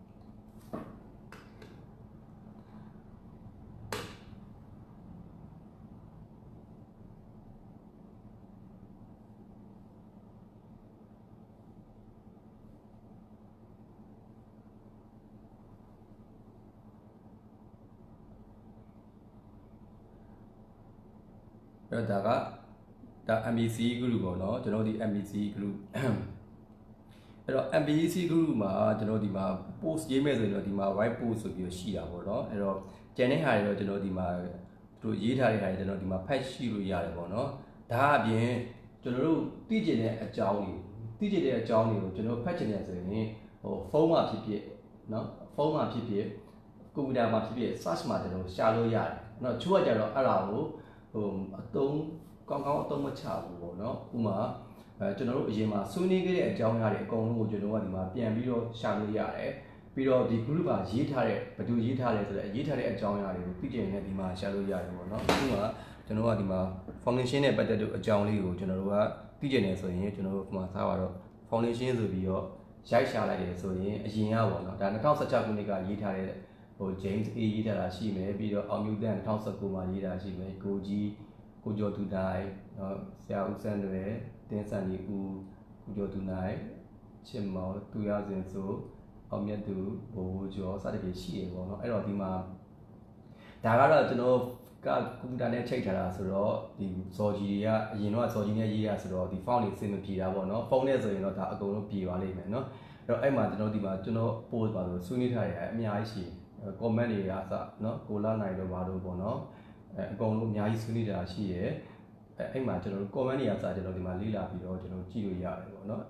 အဲ့ဒါကဒါ M B C group ပေါ့နော်ကျွန်တော်ဒီ M B C group အဲ့တော့ M B C group မှာကျွန်တော်ဒီမှာ post ရေးမဲ့ဆိုရင်တော့ဒီမှာ white post ဆိုပြီးတော့ရှိတာပေါ့နော်အဲ့တော့ကျန်တဲ့ဟာတွေတော့ကျွန်တော်ဒီမှာသူတို့ရေးထားတဲ့ဟာတွေကျွန်တော်ဒီမှာ patch ရှိလို့ရတယ်ပေါ့နော်ဒါအပြင်ကျွန်တော်တို့သိကျင်တဲ့အကြောင်းတွေသိကျင်တဲ့အကြောင်းတွေကိုကျွန်တော်ဖတ်ချင်တယ်ဆိုရင်ဟိုဖုန်းမှာဖြစ်ဖြစ်နော်ဖုန်းမှာဖြစ်ဖြစ်ကွန်ပျူတာမှာဖြစ်ဖြစ် search မှာကျွန်တော်ရှာလို့ရတယ်နော်ချို့ကကြတော့အဲ့ဒါကိုဟိုအသုံးကောင်းကောင်းအသုံးမချဘူးပေါ့နော်ဥမာအဲကျွန်တော်တို့အရင်မှာဆွေးနွေးခဲ့တဲ့အကြောင်းအရာတွေအကုန်လုံးကိုကျွန်တော်ကဒီမှာပြန်ပြီးတော့ရှာလို့ရတယ်ပြီးတော့ဒီ group မှာရေးထားတဲ့ဘယ်သူရေးထားလဲဆိုတော့ရေးထားတဲ့အကြောင်းအရာတွေကိုသိကျင်နေဒီမှာရှာလို့ရတယ်ပေါ့နော်ဥမာကျွန်တော်ကဒီမှာ foundation နဲ့ပတ်သက်တဲ့အကြောင်းလေးကိုကျွန်တော်တို့ကသိကျင်နေဆိုရင်ကျွန်တော်တို့ဒီမှာစားပါတော့ foundation ဆိုပြီးတော့ရိုက်ရှာလိုက်တယ်ဆိုရင်အရင်ကပေါ့နော်ဒါtwo thousand sixteenခုနှစ်ကရေးထားတဲ့ဟို James A ရေးထားတာရှိမယ်ပြီးတော့အောင်မြူတန်two thousand nineteenမှာရေးတာရှိမယ်ကိုကြီးကိုကျော်သူတိုင်းနော်ဆရာဦးစန်းတွေတင်းစံကြီးဦးကိုကျော်သူနိုင်ချစ်မောင်သူရစဉ်ဆိုအောင်မြတ်သူဘိုးကျော်စသဖြင့်ရှိရပေါ့နော်အဲ့တော့ဒီမှာဒါကတော့ကျွန်တော်ကကွန်ပျူတာနဲ့ချိန်ထားတာဆိုတော့ဒီဇော်ကြီးကအရင်တော့ဇော်ကြီးနဲ့ရေးရဆိုတော့ဒီ font တွေစင်မပြေတာပေါ့နော်ဖုန်းနဲ့ဆိုရင်တော့ဒါအကုန်လုံးပြေသွားလိမ့်မယ်နော်အဲ့တော့အဲ့မှာကျွန်တော်ဒီမှာကျွန်တော် post ပါဆိုဆွေးနွေးထားရအများကြီးရှိ comment တွေအစနော်ကိုလာနိုင်တော့ဘာလို့ပေါ့နော်အဲအကုန်လုံးအများကြီးဆွေးနွေးတာရှိရယ်အဲအဲ့မှာကျွန်တော်တို့ comment တွေအစကျွန်တော်ဒီမှာလေ့လာပြီးတော့ကျွန်တော်ကြည့်လို့ရတယ်ပေါ့နော်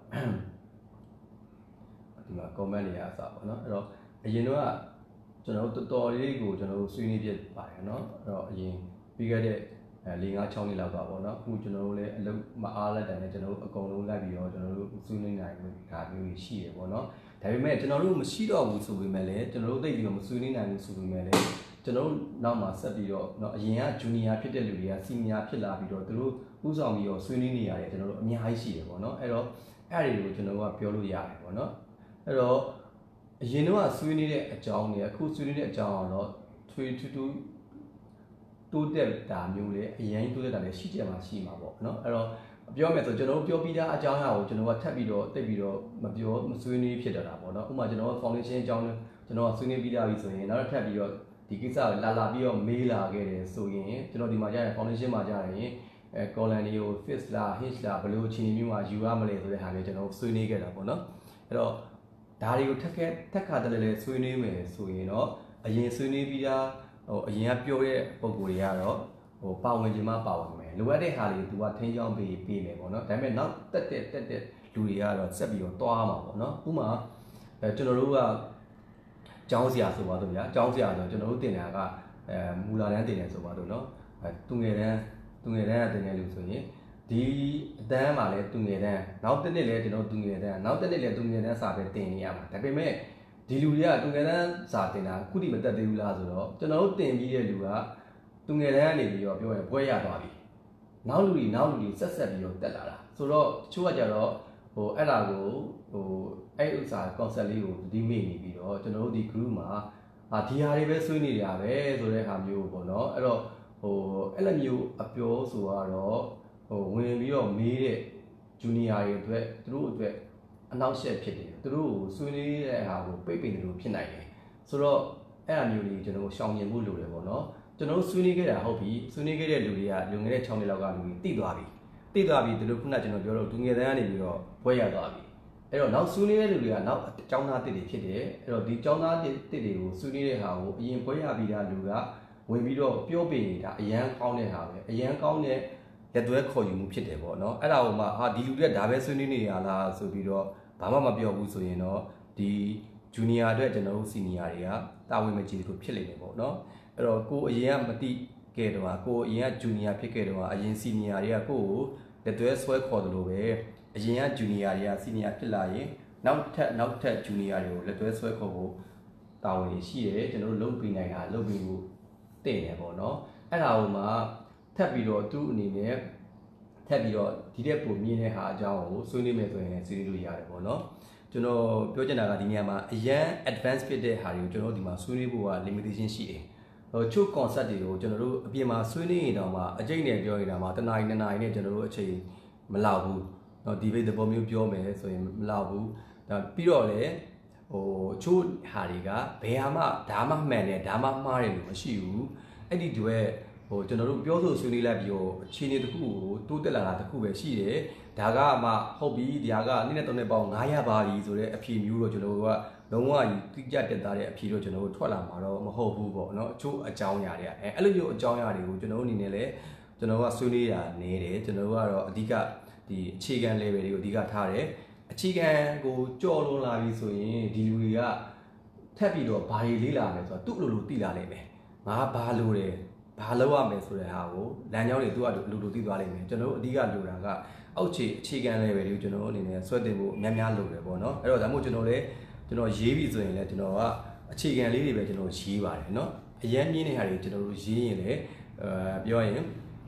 ဒီမှာ comment တွေအစပေါ့နော်အဲ့တော့အရင်တော့ကျွန်တော်တို့တော်တော်လေးကိုကျွန်တော်တို့ဆွေးနွေးပြပါတယ်เนาะအဲ့တော့အရင်ပြီးခဲ့တဲ့၄၅၆နှစ်လောက်ကပေါ့เนาะအခုကျွန်တော်တို့လည်းအလုပ်မအားလက်တယ်နဲ့ကျွန်တော်တို့အကုန်လုံးလိုက်ပြီးတော့ကျွန်တော်တို့ဆွေးနွေးနိုင်လို့ဒါမျိုးကြီးရှိတယ်ပေါ့เนาะဒါပေမဲ့ကျွန်တော်တို့မရှိတော့ဘူးဆိုပေမဲ့လည်းကျွန်တော်တို့သိပြီးတော့မဆွေးနွေးနိုင်ဘူးဆိုပေမဲ့လည်းကျွန်တော်တို့နောက်မှာဆက်ပြီးတော့เนาะအရင်ကဂျူနီယာဖြစ်တဲ့လူတွေကစီနီယာဖြစ်လာပြီးတော့သူတို့ဥဆောင်ပြီးတော့ဆွေးနွေးနေရတယ်ကျွန်တော်တို့အများကြီးရှိတယ်ပေါ့เนาะအဲ့တော့အဲ့ဒီကိုကျွန်တော်တို့ကပြောလို့ရတယ်ပေါ့เนาะအဲ့တော့အရင်တော့ဆွေးနွေးတဲ့အကြောင်းတွေအခုဆွေးနွေးတဲ့အကြောင်းကတော့ထွေထူးထူးတိုးတက်တာမျိုးလေအရင်တိုးတက်တာလည်းရှိကြမှာရှိမှာပေါ့နော်အဲ့တော့ပြောမယ်ဆိုကျွန်တော်တို့ပြောပြီးသားအကြောင်းအရာကိုကျွန်တော်ကထပ်ပြီးတော့တိတ်ပြီးတော့မပြောမဆွေးနွေးဖြစ်တော့တာပေါ့နော်ဥပမာကျွန်တော်က foundation အကြောင်းကျွန်တော်ကဆွေးနွေးပြီးသားပြီဆိုရင်နောက်ထပ်ပြီးတော့ဒီကိစ္စကိုလာလာပြီးတော့မေးလာခဲ့တယ်ဆိုရင်ကျွန်တော်ဒီမှာကြာရင် foundation မှာကြာရင်အဲ column တွေကို fix လား hitch လားဘယ်လိုအခြေအနေမျိုးမှာယူရမလဲဆိုတဲ့ဟာလေးကျွန်တော်ဆွေးနွေးခဲ့တာပေါ့နော်အဲ့တော့ဒါတွေကိုထက်ခဲထက်ခါတည်းလည်းဆွေးနွေးမယ်ဆိုရင်တော့အရင်ဆွေးနွေးပြီးသားဟိုအရင်ကပြောတဲ့ပုံကိုယ်တွေကတော့ဟိုပါဝင်ခြင်းမပါဝင်မယ်လိုအပ်တဲ့ဟာတွေသူကထိန်းချောင်းပေးပေးမယ်ပေါ့နော်ဒါပေမဲ့နောက်တက်တက်တက်တက်လူတွေကတော့ဆက်ပြီးတော့တွားမှာပေါ့နော်ဥပမာအဲကျွန်တော်တို့ကကျောင်းဆရာဆိုပါတော့ဗျာကျောင်းဆရာဆိုကျွန်တော်တို့တင်တာကအဲမူလာတန်းတင်တယ်ဆိုပါတော့နော်အဲသူငယ်တန်းသူငယ်တန်းကတင်တယ်လို့ဆိုရင်ဒီအတန်းမှာလည်းသူငယ်တန်းနောက်တစ်နှစ်လည်းကျွန်တော်သူငယ်တန်းနောက်တစ်နှစ်လည်းသူငယ်တန်းစာပဲတင်နေရမှာဒါပေမဲ့ဒီလူတွေကသူငယ်တန်းစာတင်တာခုထိမတက်သေးဘူးလားဆိုတော့ကျွန်တော်တို့တင်ပြီးတဲ့လူကသူငယ်တန်းကနေပြီးတော့ပြောရင်ဘွဲရသွားပြီနောက်လူတွေနောက်လူတွေဆက်ဆက်ပြီးတော့တက်လာတာဆိုတော့တချို့ကကြတော့ဟိုအဲ့ဒါကိုဟိုအဲ့ဥစ္စာ concept လေးကိုဒီမေ့နေပြီးတော့ကျွန်တော်တို့ဒီ group မှာအာဒီဟာတွေပဲဆွေးနွေးကြပဲဆိုတဲ့ဟာမျိုးပေါ့နော်အဲ့တော့ဟိုအဲ့လိုမျိုးအပြောဆိုတော့ဟိုဝင်ပြီးတော့မေးတဲ့ junior တွေအတွက်သူတို့အတွက်အနောက်ရှက်ဖြစ်တယ်သူတို့ကိုဆွေးနွေးတဲ့ဟာကိုပိတ်ပင်တယ်လို့ဖြစ်နိုင်တယ်ဆိုတော့အဲ့အမျိုးလေးကျွန်တော်ရှောင်ကျဉ်ဖို့လိုတယ်ပေါ့နော်ကျွန်တော်ဆွေးနွေးခဲ့တာဟုတ်ပြီဆွေးနွေးခဲ့တဲ့လူတွေကလူငယ်တဲ့၆နှစ်လောက်ကလူတွေတိသွားပြီတိသွားပြီသူတို့ခုနကကျွန်တော်ပြောတော့လူငယ်တန်းကနေပြီးတော့ဘွဲရသွားပြီအဲ့တော့နောက်ဆွေးနွေးတဲ့လူတွေကနောက်အကြောင်းသားတစ်တွေဖြစ်တယ်အဲ့တော့ဒီအကြောင်းသားတစ်တွေကိုဆွေးနွေးတဲ့ဟာကိုအရင်ဘွဲရပြီးသားလူကဝင်ပြီးတော့ပြောပြနေတာအရန်ကောင်းတဲ့ဟာပဲအရန်ကောင်းတဲ့လက်တွဲခေါ်ယူမှုဖြစ်တယ်ပေါ့နော်အဲ့ဒါကိုမှဟာဒီလူတွေကဒါပဲဆွေးနွေးနေရလားဆိုပြီးတော့ဘာမှမပြောဘူးဆိုရင်တော့ဒီ junior အတွက်ကျွန်တော်တို့ senior တွေကတာဝန်မကျေလို့ဖြစ်နေတယ်ပေါ့နော်အဲ့တော့ကိုအရင်ကမတိခဲ့တော့ကိုအရင်က junior ဖြစ်ခဲ့တော့အရင် senior တွေကကိုကိုလက်တွဲဆွဲခေါ်တယ်လို့ပဲအရင်က junior တွေက senior ဖြစ်လာရင်နောက်ထပ်နောက်ထပ် junior တွေကိုလက်တွဲဆွဲခေါ်ဖို့တာဝန်ရှိတယ်ကျွန်တော်တို့လုပ်ပြီးနိုင်တာလုပ်ပြီးဖို့တင့်တယ်ပေါ့နော်အဲ့ဒါကိုမှထပ်ပြီးတော့သူ့အနေနဲ့ထပ်ပြီးတော့ဒီတဲ့ပုံမြင်တဲ့ဟာအကြောင်းကိုဆွေးနွေးမယ်ဆိုရင်ဆွေးနွေးလို့ရတယ်ပေါ့နော်ကျွန်တော်ပြောချင်တာကဒီနေရာမှာအရန် advance ဖြစ်တဲ့ဟာတွေကိုကျွန်တော်ဒီမှာဆွေးနွေးဖို့က limitation ရှိတယ်ဟိုချို့ concept တွေကိုကျွန်တော်တို့အပြင်မှာဆွေးနွေးရင်တော့မှအကျိတ်နဲ့ပြောရင်တော့မှတနားရီနှစ်နာရီနဲ့ကျွန်တော်တို့အချိန်မလောက်ဘူးเนาะဒီဘိတ်သဘောမျိုးပြောမယ်ဆိုရင်မလောက်ဘူးဒါပြီးတော့လေဟိုချို့ဟာတွေကဘယ်ဟာမှဒါမှမှန်တယ်ဒါမှမှားတယ်လို့မရှိဘူးအဲ့ဒီတွေဟိုကျွန်တော်တို့ပြောဆိုဆွေးနွေးလိုက်ပြီးတော့အခြေအနေတစ်ခုကိုတိုးတက်လာတာတစ်ခုပဲရှိတယ်ဒါကမှဟုတ်ပြီဒီဟာကနေ့နဲ့သုံးနဲ့ပေါင်းငါးရပါပြီဆိုတဲ့အဖြေမျိုးတော့ကျွန်တော်တို့ကလုံးဝတိကျတက်သားတဲ့အဖြေတော့ကျွန်တော်တို့ထွက်လာမှာတော့မဟုတ်ဘူးပေါ့နော်အချို့အကြောင်းအရာတွေကအဲအဲ့လိုမျိုးအကြောင်းအရာတွေကိုကျွန်တော်တို့အနေနဲ့လည်းကျွန်တော်ကဆွေးနွေးတာနေတယ်ကျွန်တော်တို့ကတော့အဓိကဒီအခြေခံ level တွေကိုအဓိကထားတယ်အခြေခံကိုကြော်လွန်လာပြီဆိုရင်ဒီလူတွေကထပ်ပြီးတော့ဘာတွေလေးလာမယ်ဆိုတော့သူ့လိုလိုသိလာနိုင်မယ်ငါဘာလို့လဲဘာလုပ်ရမယ်ဆိုတဲ့ဟာကိုလမ်းကြောင်းတွေသူကလူလူသိသွားလိမ့်မယ်ကျွန်တော်တို့အဓိကလိုတာကအောက်ခြေအခြေခံ level တွေကိုကျွန်တော်တို့အနေနဲ့ဆွဲတင်ဖို့အများများလုပ်တယ်ပေါ့နော်အဲ့တော့ဒါမှမဟုတ်ကျွန်တော်လည်းကျွန်တော်ရေးပြီဆိုရင်လည်းကျွန်တော်ကအခြေခံလေးတွေပဲကျွန်တော်ရေးပါတယ်နော်အရန်မြင်းတဲ့ဟာတွေကျွန်တော်တို့ရေးရင်လည်းအဲပြောရင်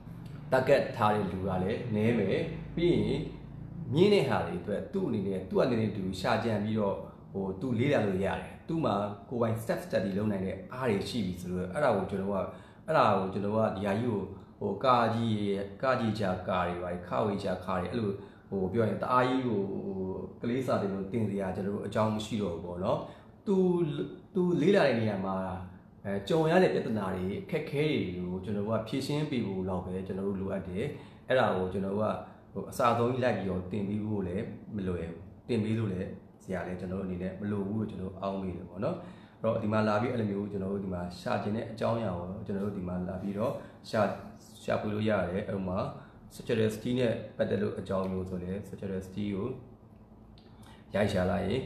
target ထားတဲ့လူကလည်းနည်းမယ်ပြီးရင်မြင်းတဲ့ဟာတွေအတွက်သူ့အနေနဲ့သူ့အနေနဲ့သူရှာကြံပြီးတော့ဟိုသူလေးလာလို့ရတယ်သူ့မှာကိုယ်ပိုင် step study လုပ်နိုင်တဲ့အားတွေရှိပြီဆိုတော့အဲ့ဒါကိုကျွန်တော်ကအဲ့ဒါကိုကျွန်တော်ကဒီဟာကြီးကိုဟိုကာကြီးကာကြီးချာကာတွေပါခဝေချာခါတွေအဲ့လိုဟိုပြောရင်တအားကြီးကိုဟိုကလေးစာတွေလို့တင်စရာကျွန်တော်တို့အကြောင်းမရှိတော့ဘူးပေါ့နော်သူသူလေးလာတဲ့နေရာမှာအဲကြုံရတဲ့ပြဿနာတွေအခက်အခဲတွေကိုကျွန်တော်တို့ကဖြေရှင်းပြီးဖို့လောက်ပဲကျွန်တော်တို့လိုအပ်တယ်အဲ့ဒါကိုကျွန်တော်တို့ကဟိုအစာဆုံးကြီးလိုက်ပြီးတော့တင်ပြီးဖို့လည်းမလွယ်ဘူးတင်ပြီးလို့လည်းဆရာလည်းကျွန်တော်တို့အနေနဲ့မလိုဘူးလို့ကျွန်တော်အောင်းမိတယ်ပေါ့နော်အဲ့တော့ဒီမှာလာပြီးအဲ့လိုမျိုးကျွန်တော်တို့ဒီမှာရှာကျင်တဲ့အကြောင်းအရာကိုကျွန်တော်တို့ဒီမှာလာပြီးတော့ရှာရှာပွေလို့ရတယ်အဲ့မှာ suggestion နဲ့ပတ်သက်လို့အကြောင်းမျိုးဆိုလဲ suggestion ကိုရိုက်ရှာလိုက်ရင်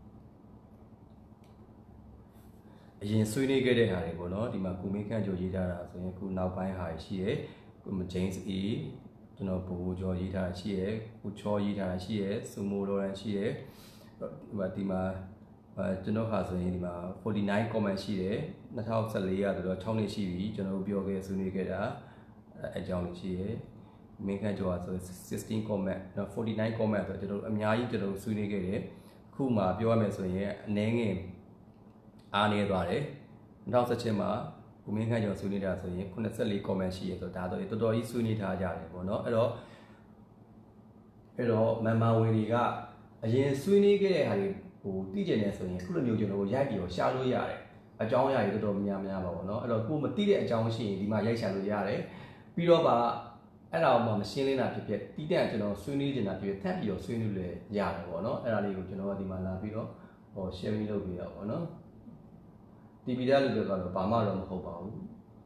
အရင်ဆွေးနွေးခဲ့တဲ့ဟာတွေပေါ့နော်ဒီမှာကိုမင်းခန့်ကျော်ရေးထားတာဆိုရင်ခုနောက်ပိုင်းဟာရှိရဲကို James E ကျွန်တော်ဘိုးကျော်ရေးထားတာရှိရဲကိုချောရေးထားတာရှိရဲစူမိုလော်ရန်ရှိရဲဒီမှာဒီမှာကျွန်တော်ဟာဆိုရင်ဒီမှာforty-nine comment ရှိတယ်twenty fourteenကဆိုတော့sixနှစ်ရှိပြီကျွန်တော်ပြောခဲ့ဆွေးနွေးခဲ့တာအကြောင်းလေးရှိရဲမင်းခန့်ကျော်ဆိုsixteen comment နော်forty-nine comment ဆိုတော့ကျွန်တော်အများကြီးကျွန်တော်ဆွေးနွေးခဲ့တယ်ခုမှပြောရမယ်ဆိုရင်အနည်းငယ်အားနေသွားတယ်twenty seventeenမှာကိုမင်းခန့်ကျော်ဆွေးနွေးတာဆိုရင်forty-four comment ရှိရဆိုတော့ဒါတော့တော်တော်ကြီးဆွေးနွေးထားကြတယ်ပေါ့နော်အဲ့တော့အဲ့တော့မန်မာဝင်တွေကအရင်ဆွေးနွေးခဲ့တဲ့ဟာတွေဟိုသိကျင်နေဆိုရင်ခုလိုမျိုးကျွန်တော်ရိုက်ပြီးတော့ရှားလို့ရတယ်အကြောင်းအရာတွေတော်တော်များများပါပေါ့နော်အဲ့တော့ကိုမသိတဲ့အကြောင်းရှိရင်ဒီမှာရိုက်ရှာလို့ရတယ်ပြီးတော့ပါအဲ့ဒါမှမရှင်းလင်းတာဖြစ်ဖြစ်တီးတဲ့ကျွန်တော်ဆွေးနွေးနေတာဖြစ်ဖြစ်ထပ်ပြီးတော့ဆွေးနွေးလို့ရတယ်ပေါ့နော်အဲ့ဒါလေးကိုကျွန်တော်ကဒီမှာလာပြီးတော့ဟော sharing လုပ်ပြီးတော့ပေါ့နော်တီဗီတက်လို့ပြောတော့ဘာမှတော့မဟုတ်ပါဘူး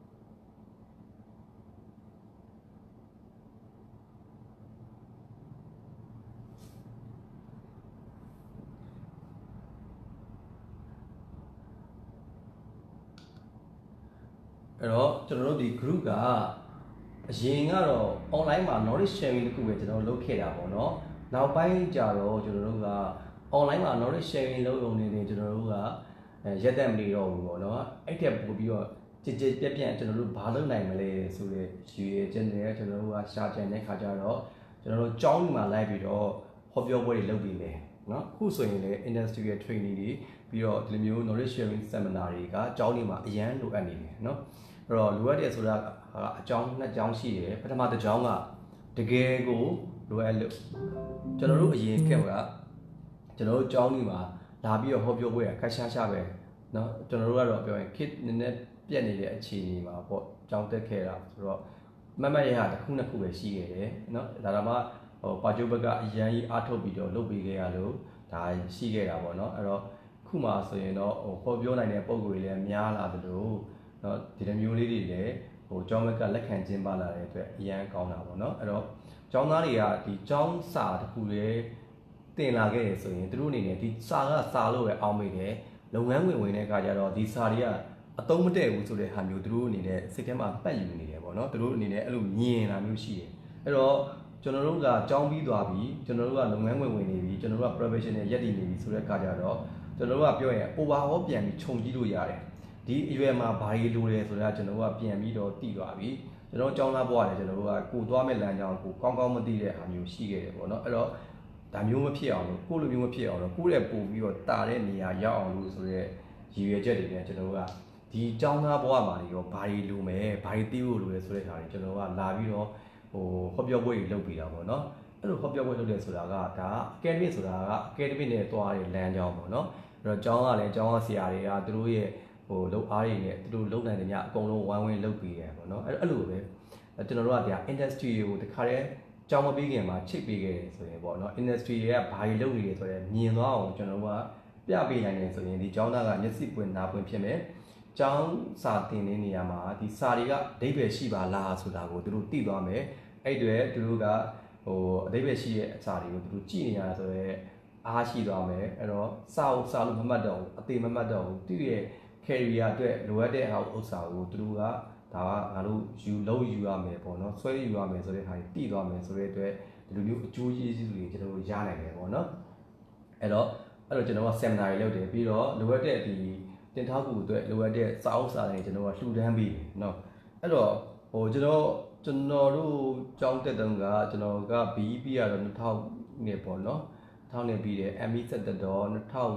အဲ့တော့ကျွန်တော်တို့ဒီ group ကအရင်ကတော့ online မှာ knowledge sharing တခုပဲကျွန်တော်လုပ်ခဲ့တာပေါ့နော်နောက်ပိုင်းကျတော့ကျွန်တော်တို့က online မှာ knowledge sharing လုပ်ရုံနဲ့ကျွန်တော်တို့ကရက်သက်မနေတော့ဘူးပေါ့နော်အဲ့ထက်ပိုပြီးတော့ကြည်ကြည်ပြက်ပြက်ကျွန်တော်တို့ဘာလုပ်နိုင်မလဲဆိုတဲ့ရည်ရွယ်ချက်နဲ့ကျွန်တော်တို့ကရှာကြံတဲ့ခါကျတော့ကျွန်တော်တို့ကျောင်းမှာလိုက်ပြီးတော့ဟောပြောပွဲတွေလုပ်ပြီးမယ်နော်အခုဆိုရင်လည်း industrial training တွေပြီးတော့ဒီလိုမျိုး knowledge sharing seminar တွေကကျောင်းတွေမှာအရန်လိုအပ်နေတယ်နော်အဲ့တော့လိုအပ်တယ်ဆိုတာအကြောင်းနှစ်ကြောင်းရှိတယ်ပထမတစ်ကြောင်းကတကယ်ကိုလိုအပ်လို့ကျွန်တော်တို့အရင်ကကကျွန်တော်တို့ကျောင်းတွေမှာလာပြီးတော့ဟောပြောပွဲကခက်ရှားရှားပဲเนาะကျွန်တော်တို့ကတော့ပြောရင် kit နည်းနည်းပြက်နေတဲ့အခြေအနေမှာပေါ့ကျောင်းတက်ခဲ့တာဆိုတော့မမရရတစ်ခုနှစ်ခုပဲရှိခဲ့တယ်เนาะဒါတော့မှဟိုပါကျိုးဘက်ကအရန်ကြီးအားထုတ်ပြီးတော့လုပ်ပေးခဲ့ရလို့ဒါရှိခဲ့တာပေါ့เนาะအဲ့တော့ခုမှဆိုရင်တော့ဟိုဟောပြောနိုင်တဲ့ပုံစံတွေလည်းများလာသလိုเนาะဒီလိုမျိုးလေးတွေလည်းဟိုကျောင်းဘက်ကလက်ခံကျင်းပလာတဲ့အတွက်အရန်ကောင်းတာပေါ့เนาะအဲ့တော့ကျောင်းသားတွေကဒီကျောင်းစာတစ်ခုလေးတင်လာခဲ့ရဆိုရင်သူတို့အနေနဲ့ဒီစာကစာလို့ပဲအောင်းမိတယ်လုပ်ငန်းဝင်ဝင်တဲ့အခါကျတော့ဒီစာတွေကအသုံးမတည့်ဘူးဆိုတဲ့ဟာမျိုးသူတို့အနေနဲ့စိတ်ထဲမှာပတ်ယူနေတယ်ပေါ့နော်သူတို့အနေနဲ့အဲ့လိုမြင်လာမျိုးရှိတယ်အဲ့တော့ကျွန်တော်တို့ကကြောင်းပြီးသွားပြီကျွန်တော်တို့ကလုပ်ငန်းဝင်ဝင်နေပြီကျွန်တော်တို့က professional ရက်တည်နေပြီဆိုတဲ့အခါကျတော့ကျွန်တော်တို့ကပြောရင် overhaul ပြန်ပြီးခြုံကြည့်လို့ရတယ်ဒီအရွယ်မှာဘာတွေလိုတယ်ဆိုတာကျွန်တော်တို့ကပြန်ပြီးတော့တည်သွားပြီကျွန်တော်ကြောင်းသားဘွားတယ်ကျွန်တော်တို့ကကိုသွားမဲ့လမ်းကြောင်းကိုကောင်းကောင်းမသိတဲ့ဟာမျိုးရှိခဲ့တယ်ပေါ့နော်အဲ့တော့ဒါမျိုးမဖြစ်အောင်လို့ကိုလိုမျိုးမဖြစ်အောင်လို့ကိုယ့်ရဲ့ပို့ပြီးတော့တာတဲ့နေရာရောက်အောင်လို့ဆိုရဲရည်ရွယ်ချက်တွေနဲ့ကျွန်တော်တို့ကဒီចောင်းသားဘဝမှာရောဘာတွေလိုမယ်ဘာတွေသိဖို့လိုလဲဆိုတဲ့ဟာတွေကျွန်တော်ကလာပြီးတော့ဟိုဟောပြောပွဲတွေလုပ်ပြီးတာပေါ့နော်အဲ့လိုဟောပြောပွဲလုပ်တယ်ဆိုတာကဒါ academic ဆိုတာက academic နဲ့တွားတဲ့လမ်းကြောင်းပေါ့နော်အဲ့တော့ကျောင်းကလည်းကျောင်းကဆရာတွေကသူတို့ရဲ့ဟိုလုပ်အားတွေနဲ့သူတို့လုပ်နိုင်တဲ့ညအကုန်လုံးဝိုင်းဝန်းလုပ်ပြီးတယ်ပေါ့နော်အဲ့အဲ့လိုပဲကျွန်တော်တို့ကဒီ industry ကိုတခါတည်းကျောင်းမပြီးခင်မှာချိတ်ပေးခဲ့တယ်ဆိုရင်ပေါ့နော် industry တွေကဘာတွေလုပ်နေလဲဆိုတော့မြင်သွားအောင်ကျွန်တော်တို့ကပြပေးနိုင်တယ်ဆိုရင်ဒီကျောင်းသားကမျက်စိပွင့်နားပွင့်ဖြစ်မယ်ကျောင်းစာသင်တဲ့နေရာမှာဒီစာတွေကအဓိပ္ပာယ်ရှိပါလားဆိုတာကိုသူတို့သိသွားမယ်အဲ့တွေသူတို့ကဟိုအဓိပ္ပာယ်ရှိတဲ့အစာတွေကိုသူတို့ကြည့်နေရတာဆိုတော့အားရှိသွားမယ်အဲ့တော့စာအုပ်စာလို့မမှတ်တော့ဘူးအသေးမမှတ်တော့ဘူးသူရဲ့ career အတွက်လိုအပ်တဲ့ဟာဥစ္စာကိုသူတို့ကဒါကငါတို့ယူလုံးယူရမယ်ပေါ့နော်ဆွဲယူရမယ်ဆိုတဲ့ဟာတွေတည်သွားမယ်ဆိုတဲ့အတွက်ဒီလိုမျိုးအကျိုးကျေးဇူးတွေကျွန်တော်တို့ရနိုင်တယ်ပေါ့နော်အဲ့တော့အဲ့တော့ကျွန်တော်က seminar တွေလုပ်တယ်ပြီးတော့လိုအပ်တဲ့ဒီတင်ထားကူအတွက်လိုအပ်တဲ့စာအုပ်စာတွေကျွန်တော်ကလှူဒန်းပြီးเนาะအဲ့တော့ဟိုကျွန်တော်ကျွန်တော်တို့ကျောင်းတက်တုန်းကကျွန်တော်က B E P ကတော့two thousandနဲ့ပေါ့เนาะtwo thousandနဲ့ပြီးတယ် M E ဆက်တက်တော့two thousand